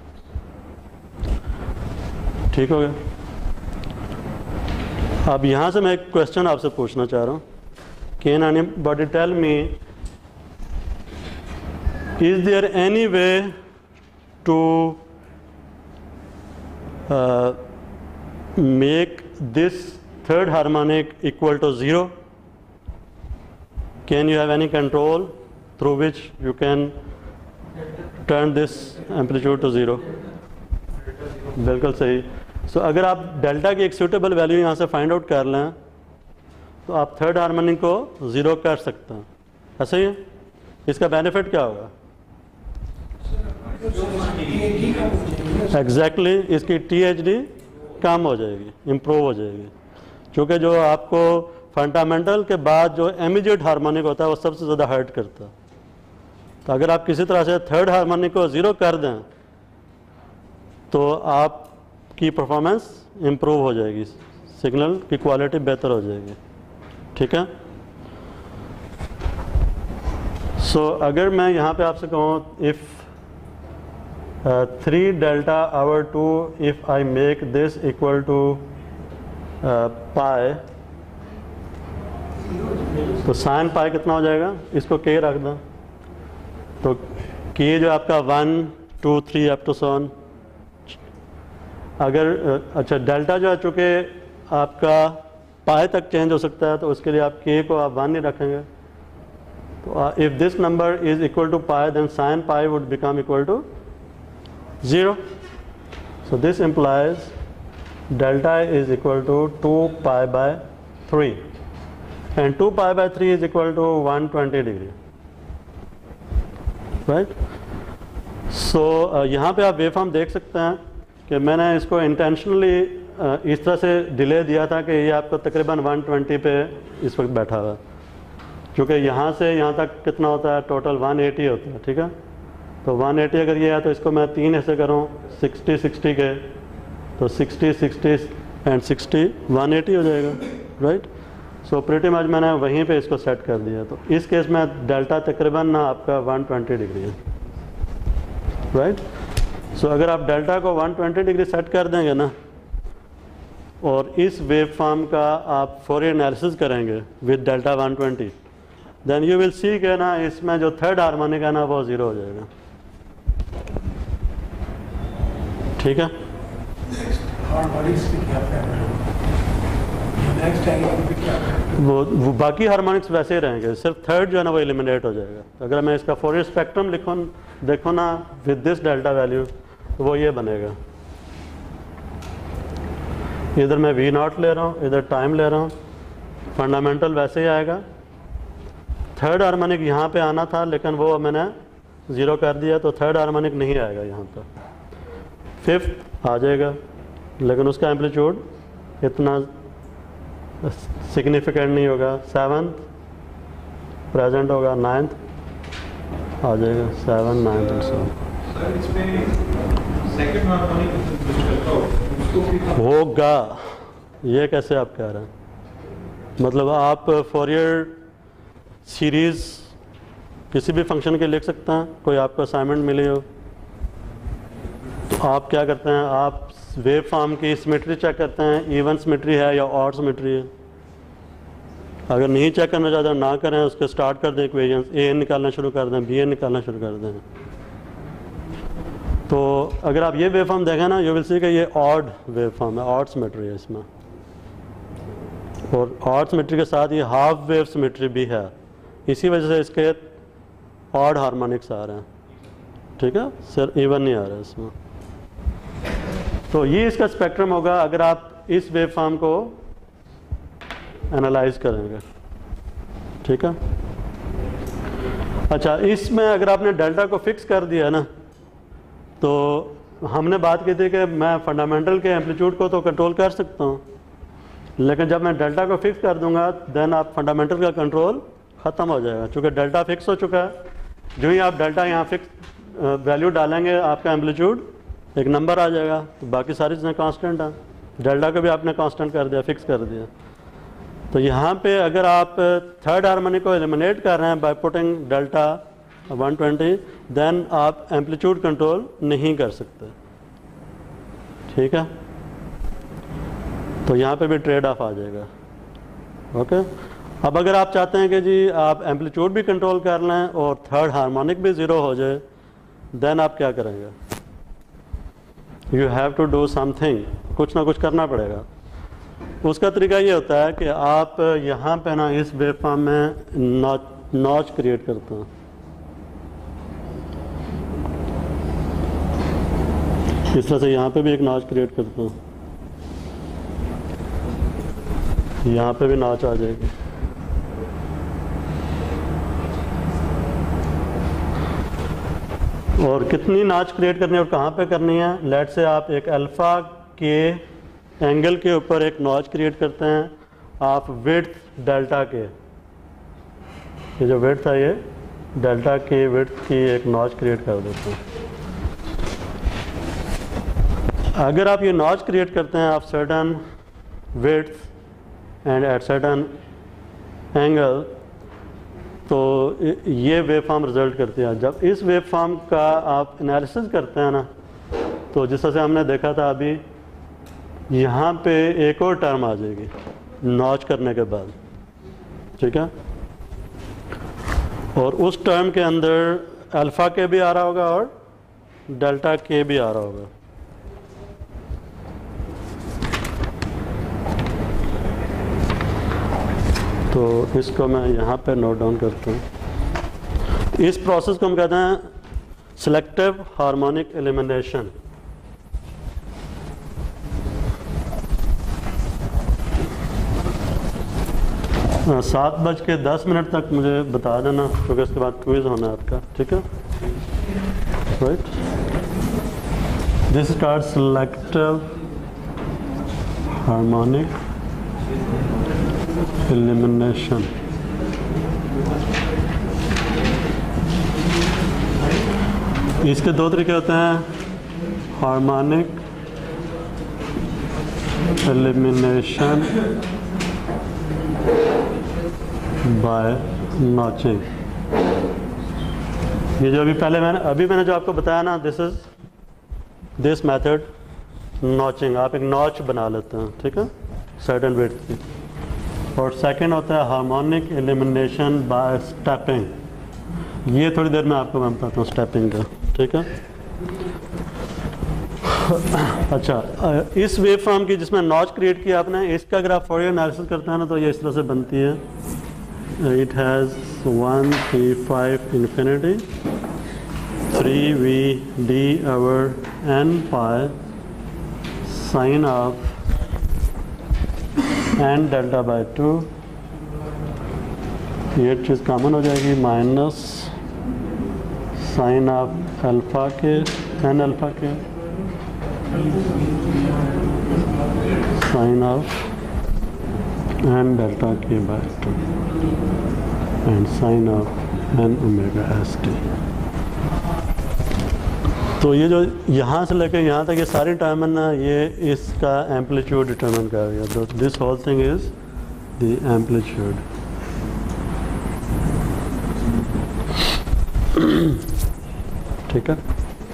ठीक हो गया? अब यहाँ से मैं एक क्वेश्चन आपसे पूछना चाह रहा हूँ, can anybody tell me, is there any way to uh, make this third harmonic equal to zero? Can you have any control through which you can turn this amplitude to zero? बिल्कुल सही। सो so, अगर आप डेल्टा की एक सूटेबल वैल्यू यहाँ से फाइंड आउट कर लें तो आप थर्ड हार्मोनिक को ज़ीरो कर सकते हैं, ऐसा ही है? इसका बेनिफिट क्या होगा? एग्जैक्टली exactly, इसकी टी एच डी कम हो जाएगी, इम्प्रूव हो जाएगी, क्योंकि जो आपको फंडामेंटल के बाद जो इमीडिएट हार्मोनिक होता है वो सबसे ज़्यादा हर्ट करता है। तो अगर आप किसी तरह से थर्ड हार्मोनिक को ज़ीरो कर दें तो आपकी परफॉर्मेंस इम्प्रूव हो जाएगी, सिग्नल की क्वालिटी बेहतर हो जाएगी। ठीक है? सो so, अगर मैं यहाँ पे आपसे कहूँ if three delta over two, if I make this equal to pi, तो साइन पाई कितना हो जाएगा? इसको के रख दें, तो के जो आपका one two three up to seven. अगर uh, अच्छा डेल्टा जो है चूँकि आपका पाई तक चेंज हो सकता है तो उसके लिए आप के को आप वन ही रखेंगे। तो if this number is equal to pi then sine pi would become equal to zero. So this implies delta is equal to two pi by three, and two pi by three is equal to one twenty degree, right? So यहाँ पे आप वेवफॉर्म देख सकते हैं कि मैंने इसको इंटेंशनली uh, इस तरह से डिले दिया था कि ये आपको तकरीबन वन ट्वेंटी पे इस वक्त बैठा हुआ है, क्योंकि यहाँ से यहाँ तक कितना होता है, टोटल वन एटी होता है। ठीक है? तो वन एटी अगर ये है तो इसको मैं तीन ऐसे करूँ सिक्सटी सिक्सटी के, तो sixty sixty and sixty one eighty हो जाएगा, राइट? सो प्रीटी मच मैंने वहीं पे इसको सेट कर दिया। तो इस केस में डेल्टा तकरीबन ना आपका वन ट्वेंटी डिग्री है, राइट? सो अगर आप डेल्टा को वन ट्वेंटी डिग्री सेट कर देंगे ना, और इस वेव फॉर्म का आप फोरियर एनालिसिस करेंगे with delta one twenty, then you will see कि ना इसमें जो थर्ड हार्मोनिक है ना वो ज़ीरो हो जाएगा। ठीक है? हार्मोनिक्स की क्या नेक्स्ट एंगल पे क्या वो वो बाकी हार्मोनिक्स वैसे ही रहेंगे, सिर्फ थर्ड जो है ना वो एलिमिनेट हो जाएगा। अगर मैं इसका फोरियर स्पेक्ट्रम लिखूँ देखो ना विद दिस डेल्टा वैल्यू, तो वो ये बनेगा। इधर मैं वी नॉट ले रहा हूँ, इधर टाइम ले रहा हूँ, फंडामेंटल वैसे ही आएगा। थर्ड हार्मोनिक यहाँ पे आना था लेकिन वो मैंने ज़ीरो कर दिया, तो थर्ड हार्मोनिक नहीं आएगा यहाँ पर। फिफ्थ आ जाएगा लेकिन उसका एम्पलीट्यूड इतना सिग्निफिकेंट नहीं होगा। सेवन्थ प्रेजेंट होगा, नाइन्थ आ जाएगा, seven ninth and seven. Sir इसमें सेकंड हार्मोनिक कुछ करता हो उसको भी होगा, ये कैसे आप कह रहे हैं? मतलब आप फोरियर सीरीज़ किसी भी फंक्शन के लिख सकते हैं, कोई आपको असाइनमेंट मिली हो तो आप क्या करते हैं, आप वेव फॉर्म की सिमेट्री चेक करते हैं, इवन सिमेट्री है या ऑड सिमेट्री है। अगर नहीं चेक करना चाहते ना करें, उसके स्टार्ट कर दें इक्वेशन, ए निकालना शुरू कर दें, बी ए निकालना शुरू कर दें। तो अगर आप ये वेव फॉर्म देखें ना, यू विल सी कि ये ऑड वेव फॉर्म है, ऑड सिमेट्री है इसमें, और ऑड सिमेट्री के साथ ये हाफ वेव सिमेट्री भी है, इसी वजह से इसके ऑड हार्मोनिक्स आ रहे हैं। ठीक है सर, इवन नहीं आ रहा है इसमें। तो ये इसका स्पेक्ट्रम होगा अगर आप इस वेव फॉर्म को एनालाइज करेंगे। ठीक है, अच्छा इसमें अगर आपने डेल्टा को फिक्स कर दिया ना, तो हमने बात की थी कि मैं फंडामेंटल के एम्पलीट्यूड को तो कंट्रोल कर सकता हूँ, लेकिन जब मैं डेल्टा को फिक्स कर दूंगा देन आप फंडामेंटल का कंट्रोल ख़त्म हो जाएगा। चूँकि डेल्टा फिक्स हो चुका है, जो ही आप डेल्टा यहाँ फिक्स वैल्यू डालेंगे आपका एम्पलीट्यूड एक नंबर आ जाएगा, तो बाकी सारी चीज़ें कांस्टेंट हैं। डेल्टा को भी आपने कांस्टेंट कर दिया, फिक्स कर दिया। तो यहाँ पे अगर आप थर्ड हार्मोनिक को एलिमिनेट कर रहे हैं by putting delta one twenty, then आप एम्पलीट्यूड कंट्रोल नहीं कर सकते। ठीक है, तो यहाँ पे भी ट्रेड ऑफ आ जाएगा। ओके, अब अगर आप चाहते हैं कि जी आप एम्पलीट्यूड भी कंट्रोल कर लें और थर्ड हार्मोनिक भी ज़ीरो हो जाए, देन आप क्या करेंगे? You have to do something, कुछ ना कुछ करना पड़ेगा। उसका तरीका ये होता है कि आप यहाँ पे ना इस वेव फॉर्म में नॉच नॉच क्रिएट करते हैं। इस तरह से यहाँ पे भी एक नॉच क्रिएट करते हैं, यहाँ पे भी नॉच आ जाएगी। और कितनी नॉच क्रिएट करनी है और कहाँ पे करनी है? लेट से आप एक अल्फ़ा के एंगल के ऊपर एक नॉच क्रिएट करते हैं, आप विड्थ डेल्टा के, ये जो विड्थ है ये डेल्टा के विड्थ की एक नॉच क्रिएट कर देते हैं। अगर आप ये नॉच क्रिएट करते हैं आप certain width and at certain angle, तो ये वेव फॉर्म रिजल्ट करती है। जब इस वेव फॉर्म का आप एनालिसिस करते हैं ना, तो जिस तरह से हमने देखा था अभी, यहाँ पे एक और टर्म आ जाएगी नॉच करने के बाद। ठीक है, और उस टर्म के अंदर अल्फ़ा के भी आ रहा होगा और डेल्टा के भी आ रहा होगा। तो इसको मैं यहाँ पे नोट डाउन करता हूँ। इस प्रोसेस को हम कहते हैं सिलेक्टिव हार्मोनिक एलिमिनेशन। सात बज के दस मिनट तक मुझे बता देना, क्योंकि उसके बाद क्विज होना है आपका। ठीक है, right. This start selective harmonic elimination. इसके दो तरीके होते हैं, हार्मोनिक एलिमिनेशन बाय नॉचिंग। ये जो अभी पहले मैंने अभी मैंने जो आपको बताया ना, this is this method notching. आप एक नॉच बना लेते हैं, ठीक है, सर्टेन विड्थ की। और सेकंड होता है हार्मोनिक एलिमिनेशन बाय स्टेपिंग। ये थोड़ी देर में आपको मैं बताता हूँ स्टेपिंग का। ठीक है, अच्छा, इस वेव फॉर्म की जिसमें नॉच क्रिएट किया आपने, इसका अगर आप फॉरियर एनालिसिस करते हैं ना तो ये इस तरह से बनती है. It has one three five infinity three V D over n pi sine of n delta by two. ये चीज़ कॉमन हो जाएगी, minus sine of alpha k n alpha k sine of n delta k by two and sine of n omega s t. तो ये जो यहाँ से लेकर यहाँ तक ये सारी टर्म है ना, ये इसका एम्पलीट्यूड डिटरमिन कर गया. तो this whole thing is the amplitude. ठीक है.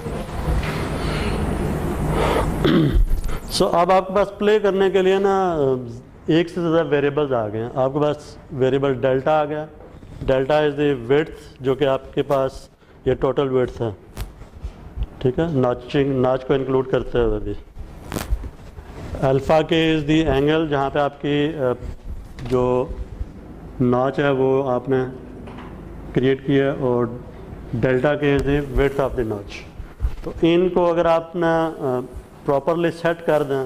सो so, अब आपके पास प्ले करने के लिए ना एक से ज़्यादा वेरिएबल्स आ गए हैं. आपके पास वेरिएबल डेल्टा आ गया. डेल्टा इज़ द विड्थ, जो कि आपके पास ये टोटल विड्थ है. ठीक है, नॉचिंग नॉच को इंक्लूड करते हुए भी. अल्फ़ा के इज़ द एंगल, जहाँ पे आपकी जो नॉच है वो आपने क्रिएट किया, और delta k is the width of the notch. तो इनको अगर आपने प्रॉपरली सेट कर दें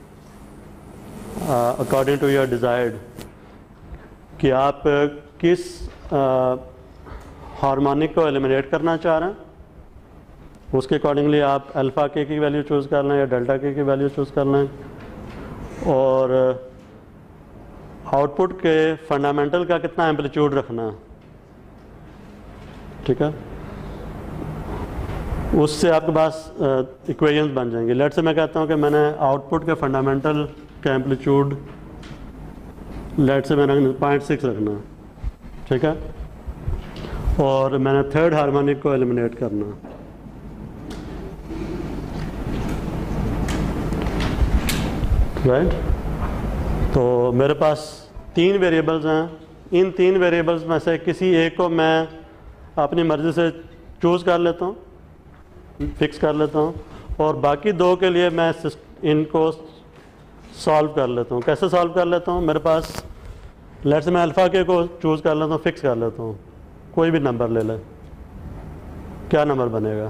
अकॉर्डिंग टू योर डिज़ायर्ड कि आप किस हार्मोनिक को एलिमिनेट करना चाह रहे हैं, उसके अकॉर्डिंगली आप अल्फ़ा के की वैल्यू चूज़ कर लें या डेल्टा के की वैल्यू चूज़ कर लें. और आउटपुट के फंडामेंटल का कितना एम्पलीट्यूड रखना है. ठीक है, उससे आपके पास इक्वेशंस बन जाएंगे. लेट से मैं कहता हूँ कि मैंने आउटपुट के फंडामेंटल का एम्पलीट्यूड लेट से मैंने पॉइंट सिक्स रखना. ठीक है, और मैंने थर्ड हार्मोनिक को एलिमिनेट करना. Right right? तो मेरे पास तीन वेरिएबल्स हैं. इन तीन वेरिएबल्स में से किसी एक को मैं अपनी मर्ज़ी से चूज़ कर लेता हूँ, फिक्स कर लेता हूँ, और बाकी दो के लिए मैं इनको सॉल्व कर लेता हूँ. कैसे सॉल्व कर लेता हूँ? मेरे पास लेट से मैं अल्फ़ा के को चूज़ कर लेता हूँ, फिक्स कर लेता हूँ. कोई भी नंबर ले लें, क्या नंबर बनेगा?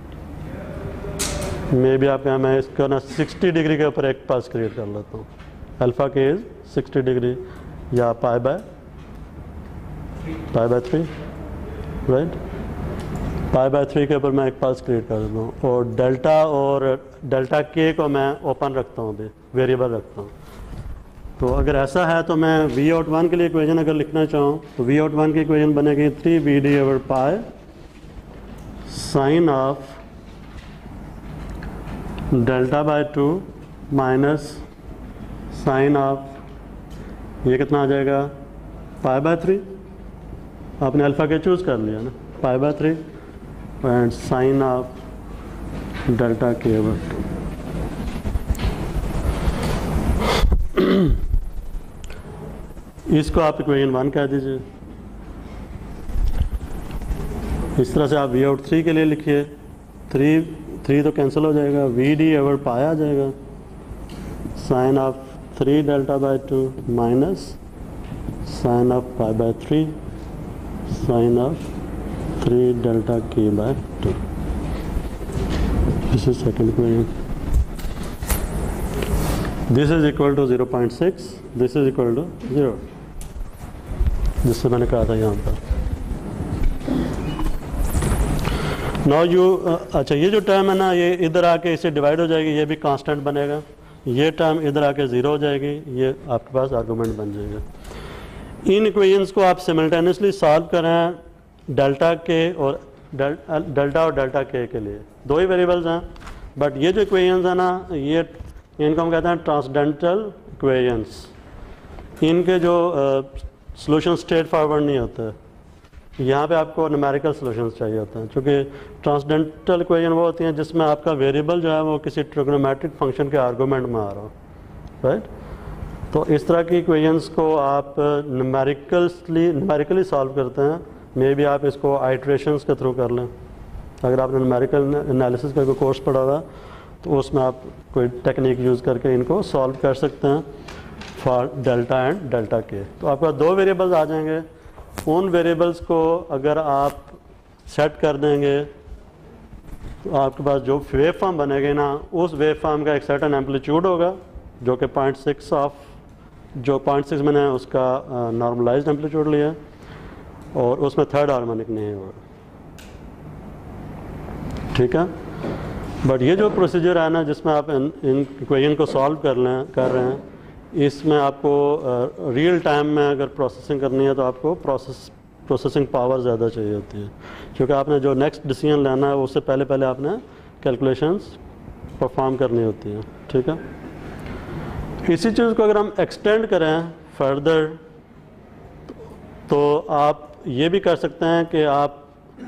मे बी आप यहाँ मैं इसका ना सिक्सटी डिग्री के ऊपर एक पास क्रिएट कर लेता हूँ. अल्फ़ा के इज़ सिक्सटी डिग्री या pi by pi by three. Right, pi by three के ऊपर मैं एक पास क्रिएट कर देता हूँ. और डेल्टा और डेल्टा के को मैं ओपन रखता हूँ, अभी वेरिएबल रखता हूँ. तो अगर ऐसा है तो मैं वी आउट वन के लिए इक्वेशन अगर लिखना चाहूँ तो वी आउट वन की इक्वेशन बनेगी three V D over pi sine of delta by two minus sine of, ये कितना आ जाएगा? Pi by three. आपने अल्फ़ा के चूज़ कर लिया ना, pi by three and sine of delta k over two. इसको आप इक्वेशन वन कह दीजिए. इस तरह से आप वी आउट थ्री के लिए लिखिए. थ्री थ्री तो कैंसिल हो जाएगा, वी डी ओवर पाई आ जाएगा sine of three delta by two minus sine of pi by three sine of three delta k by two. This is second equation. This is equal to zero point six, this is equal to zero, जिससे मैंने कहा था यहाँ पर. नाउ यू अच्छा, ये जो टर्म है ना, ये इधर आके इससे डिवाइड हो जाएगी, ये भी कांस्टेंट बनेगा. ये टर्म इधर आके ज़ीरो हो जाएगी, ये आपके पास आर्गूमेंट बन जाएगा. इन इक्वेशंस को आप सिमल्टेनियसली सॉल्व करें डेल्टा के और डेल, डेल्टा और डेल्टा के के लिए. दो ही वेरिएबल्स हैं, बट ये जो इक्वेशंस हैं ना, ये इनको हम कहते हैं ट्रांसडेंटल इक्वेशंस. इनके जो सॉल्यूशन स्ट्रेट फॉरवर्ड नहीं होते. यहाँ पे आपको न्यूमेरिकल सॉल्यूशंस चाहिए होते हैं, क्योंकि ट्रांसडेंटल इक्वेशन वो होती हैं जिसमें आपका वेरिएबल जो है वो किसी ट्रिग्नोमेट्रिक फंक्शन के आर्गूमेंट में आ रहा हो. राइट, तो इस तरह की इक्वेशंस को आप न्यूमेरिकली न्यूमेरिकली सॉल्व करते हैं. मे बी आप इसको आइट्रेशंस के थ्रू कर लें. अगर आपने न्यूमेरिकल एनालिसिस का कोई कोर्स पढ़ा हुआ तो उसमें आप कोई टेक्निक यूज़ करके इनको सॉल्व कर सकते हैं फॉर डेल्टा एंड डेल्टा के। तो आपका दो वेरिएबल्स आ जाएंगे, उन वेरिएबल्स को अगर आप सेट कर देंगे तो आपके पास जो वेव फॉर्म बनेगी ना, उस वेव फॉर्म का एक सर्टेन एम्पलीट्यूड होगा जो कि पॉइंट सिक्स ऑफ जो पॉइंट सिक्स मैंने उसका नॉर्मलाइज्ड एम्पलीट्यूड लिया और उसमें थर्ड हार्मोनिक नहीं होगा, ठीक है। बट ये जो प्रोसीजर है ना जिसमें आप इन इन इक्वेशन को सॉल्व कर लें कर रहे हैं, इसमें आपको रियल टाइम में अगर प्रोसेसिंग करनी है तो आपको प्रोसेस प्रोसेसिंग पावर ज़्यादा चाहिए होती है, क्योंकि आपने जो नेक्स्ट डिसीजन लेना है उससे पहले पहले आपने कैलकुलेशंस परफॉर्म करनी होती है, ठीक है। इसी चीज़ को अगर हम एक्सटेंड करें फर्दर तो आप ये भी कर सकते हैं कि आप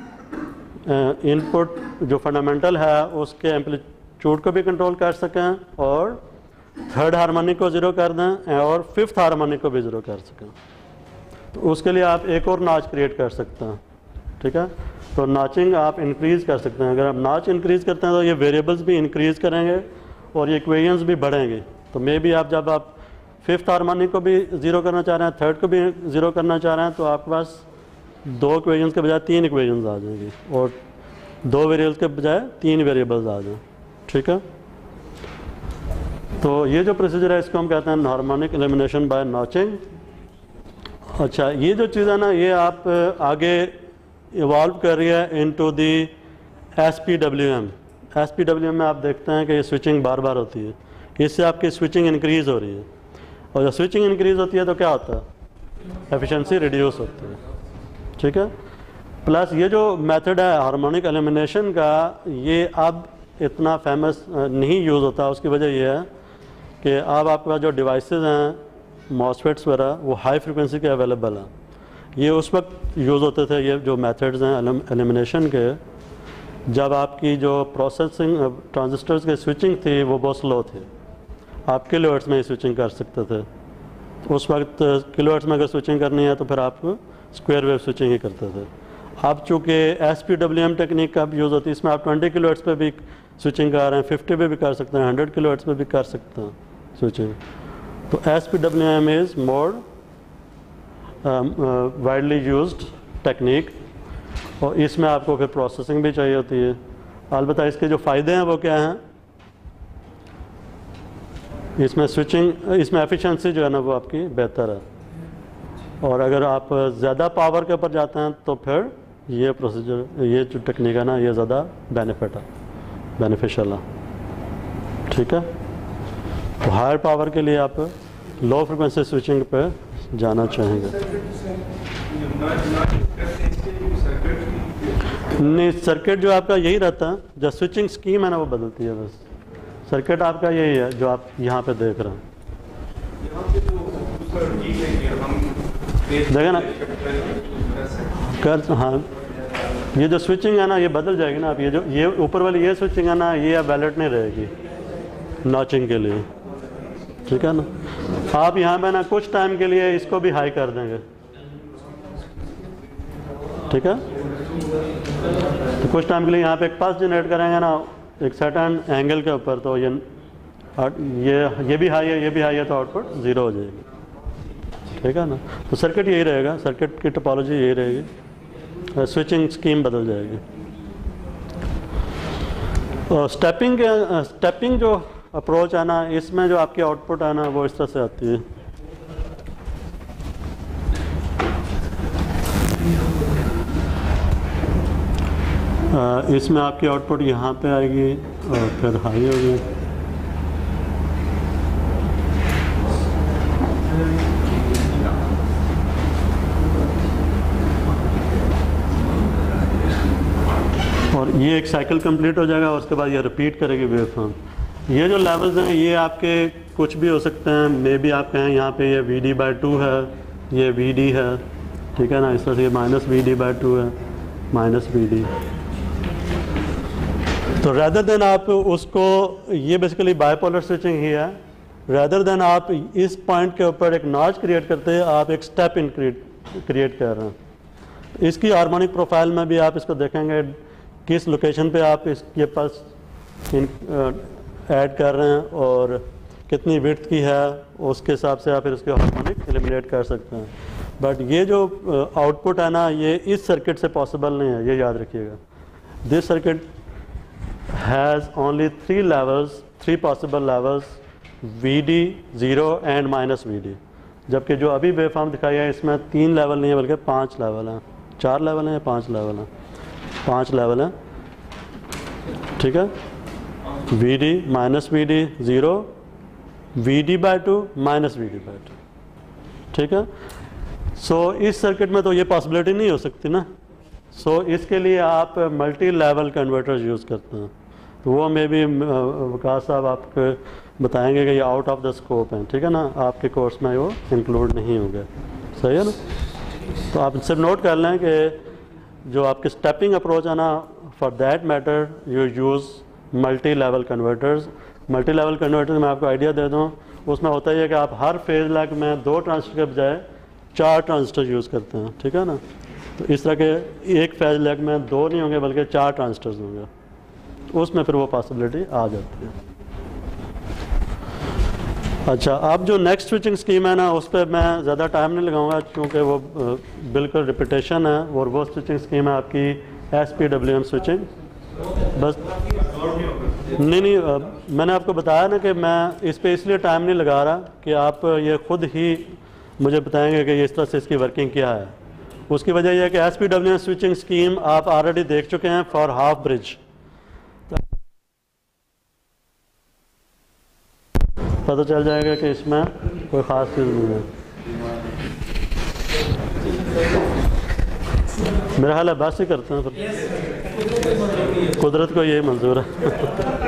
इनपुट जो फंडामेंटल है उसके एम्पलीट्यूड को भी कंट्रोल कर सकें और थर्ड हार्मोनिक को ज़ीरो कर दें और फिफ्थ हार्मोनिक को भी ज़ीरो कर सकें। तो उसके लिए आप एक और नाच क्रिएट कर सकते हैं, ठीक है। तो नाचिंग आप इंक्रीज़ कर सकते हैं। अगर आप नाच इंक्रीज़ करते हैं तो ये वेरिएबल्स भी इंक्रीज़ करेंगे और ये इक्वेशंस भी बढ़ेंगे। तो मे बी आप जब आप फिफ्थ हार्मोनिक को भी ज़ीरो करना चाह रहे हैं, थर्ड को भी ज़ीरो करना चाह रहे हैं, तो आपके पास दो इक्वेशंस के बजाय तीन इक्वेशंस आ जाएंगी और दो वेरिएबल्स के बजाय तीन वेरिएबल्स आ जाएं, ठीक है। तो ये जो प्रोसीजर है इसको हम कहते हैं हार्मोनिक एलिमिनेशन बाय नॉचिंग। अच्छा, ये जो चीज़ है ना ये आप आगे इवॉल्व कर रही है into the S P W M. S P W M में आप देखते हैं कि ये स्विचिंग बार बार होती है, इससे आपकी स्विचिंग इंक्रीज़ हो रही है और जब स्विचिंग इंक्रीज़ होती है तो क्या होता है, एफिशिएंसी रिड्यूस होती है, ठीक है। प्लस ये जो मेथड है हार्मोनिक एलिमिनेशन का, ये अब इतना फेमस नहीं यूज़ होता। उसकी वजह यह है कि अब आपके पास जो डिवाइसेस हैं मॉसफेट्स वगैरह वो हाई फ्रिक्वेंसी के अवेलेबल हैं। ये उस वक्त यूज़ होते थे ये जो मेथड्स हैं एलिमिनेशन के, जब आपकी जो प्रोसेसिंग ट्रांजिस्टर्स की स्विचिंग थी वो बहुत स्लो थी, आप किलोहर्ट्ज़ में ही स्विचिंग कर सकते थे। तो उस वक्त किलोहर्ट्ज़ में अगर स्विचिंग करनी है तो फिर आप स्क्वायर वेव स्विचिंग ही करते थे। अब चूँकि S P W M technique का यूज़ होती है, इसमें आप ट्वेंटी किलोहर्ट्ज़ पे भी स्विचिंग कर रहे हैं, फिफ्टी पे भी कर सकते हैं, हंड्रेड किलोहर्ट्ज़ पे भी कर सकते हैं स्विचिंग। तो S P W M is more widely used technique और इसमें आपको फिर प्रोसेसिंग भी चाहिए होती है। अलबत्ता इसके जो फ़ायदे हैं वो क्या हैं, इसमें स्विचिंग इसमें एफिशिएंसी जो है ना वो आपकी बेहतर है और अगर आप ज़्यादा पावर के ऊपर जाते हैं तो फिर ये प्रोसीजर ये जो टेक्निक है ना ये ज़्यादा बेनिफिट है बेनिफिशियल है, ठीक है। तो हायर पावर के लिए आप लो फ्रिक्वेंसी स्विचिंग पे जाना चाहेंगे। नहीं, सर्किट जो आपका यही रहता है, जो स्विचिंग स्कीम है ना वो बदलती है बस। सर्किट आपका यही है जो आप यहाँ पे देख रहे हैं। देखा ना कर हाँ, ये जो स्विचिंग है ना ये बदल जाएगी ना। आप ये जो ये ऊपर वाली ये स्विचिंग है ना ये अब वैलिड नहीं रहेगी नॉचिंग के लिए, ठीक है ना। आप यहाँ पे ना कुछ टाइम के लिए इसको भी हाई कर देंगे, ठीक है। तो कुछ टाइम के लिए यहाँ पे एक पल्स जनरेट करेंगे ना एक सर्टेन एंगल के ऊपर, तो ये ये ये भी हाई है ये भी हाई है तो आउटपुट ज़ीरो हो जाएगी, ठीक है ना। तो सर्किट यही रहेगा, सर्किट की टोपोलॉजी यही रहेगी, स्विचिंग स्कीम बदल जाएगी। और स्टेपिंग स्टेपिंग जो अप्रोच है ना इसमें जो आपकी आउटपुट है ना वो इस तरह से आती है। आ, इसमें आपकी आउटपुट यहाँ पे आएगी और फिर हाई होगी। और ये एक साइकिल कंप्लीट हो जाएगा और उसके बाद ये रिपीट करेगी वेवफॉर्म। ये जो लेवल्स हैं ये आपके कुछ भी हो सकते हैं, मे बी आप कहें यहाँ पे ये वी डी बाई टू है, ये वी डी है, ठीक है ना। इस तरह से ये minus V D by two है, माइनस वी डी। तो रैदर देन आप उसको, ये बेसिकली बाइपोलर स्विचिंग ही है, रैदर देन आप इस पॉइंट के ऊपर एक नॉच क्रिएट करते हैं आप एक स्टेप इन क्रिएट कर रहे हैं। इसकी हार्मोनिक प्रोफाइल में भी आप इसको देखेंगे किस लोकेशन पे आप इसके पास इन ऐड कर रहे हैं और कितनी विड्थ की है उसके हिसाब से आप फिर उसके हार्मोनिक एलिमिनेट कर सकते हैं। बट ये जो आउटपुट है ना, ये इस सर्किट से पॉसिबल नहीं है, ये याद रखिएगा। This circuit has only three levels, three possible levels, V D, zero and minus V D. जबकि जो अभी वेवफॉर्म दिखाई है इसमें तीन लेवल नहीं है बल्कि पांच लेवल हैं। चार लेवल हैं या पांच लेवल हैं? पांच लेवल हैं, ठीक है। V D, minus V D, zero, V D by two, minus V D by two, ठीक है। सो so, इस सर्किट में तो ये पॉसिबिलिटी नहीं हो सकती ना। सो so, इसके लिए आप मल्टी लेवल कन्वर्टर्स यूज़ करते हैं, तो वो मे भी विकास साहब आपको बताएंगे कि ये आउट ऑफ द स्कोप हैं, ठीक है ना, आपके कोर्स में वो इंक्लूड नहीं होंगे, सही है ना। तो आप सिर्फ नोट कर लें कि जो आपके स्टेपिंग अप्रोच है ना, for that matter you use multi level converters. Multi level converter मैं आपको आइडिया दे दूँ, उसमें होता ही है कि आप हर फेज लेग में दो ट्रांजिस्टर के बजाय चार ट्रांजिस्टर यूज़ करते हैं, ठीक है ना। तो इस तरह के एक फेज लेग में दो नहीं होंगे बल्कि चार ट्रांजिस्टर्स होंगे, उसमें फिर वो पॉसिबिलिटी आ जाती है। अच्छा, अब जो नेक्स्ट स्विचिंग स्कीम है ना, उस पर मैं ज़्यादा टाइम नहीं लगाऊंगा क्योंकि वो बिल्कुल रिपीटेशन है, और वो स्विचिंग स्कीम है आपकी S P W M switching. बस नहीं नहीं आ, मैंने आपको बताया ना कि मैं इस पे इसलिए टाइम नहीं लगा रहा कि आप ये खुद ही मुझे बताएंगे कि इस तरह से इसकी वर्किंग क्या है। उसकी वजह यह है कि S P W M switching scheme आप ऑलरेडी देख चुके हैं फॉर हाफ ब्रिज, पता चल जाएगा कि इसमें कोई ख़ास चीज़ नहीं है। मेरा हाल है बस ही करते हैं, फिर कुदरत को यही मंजूर है।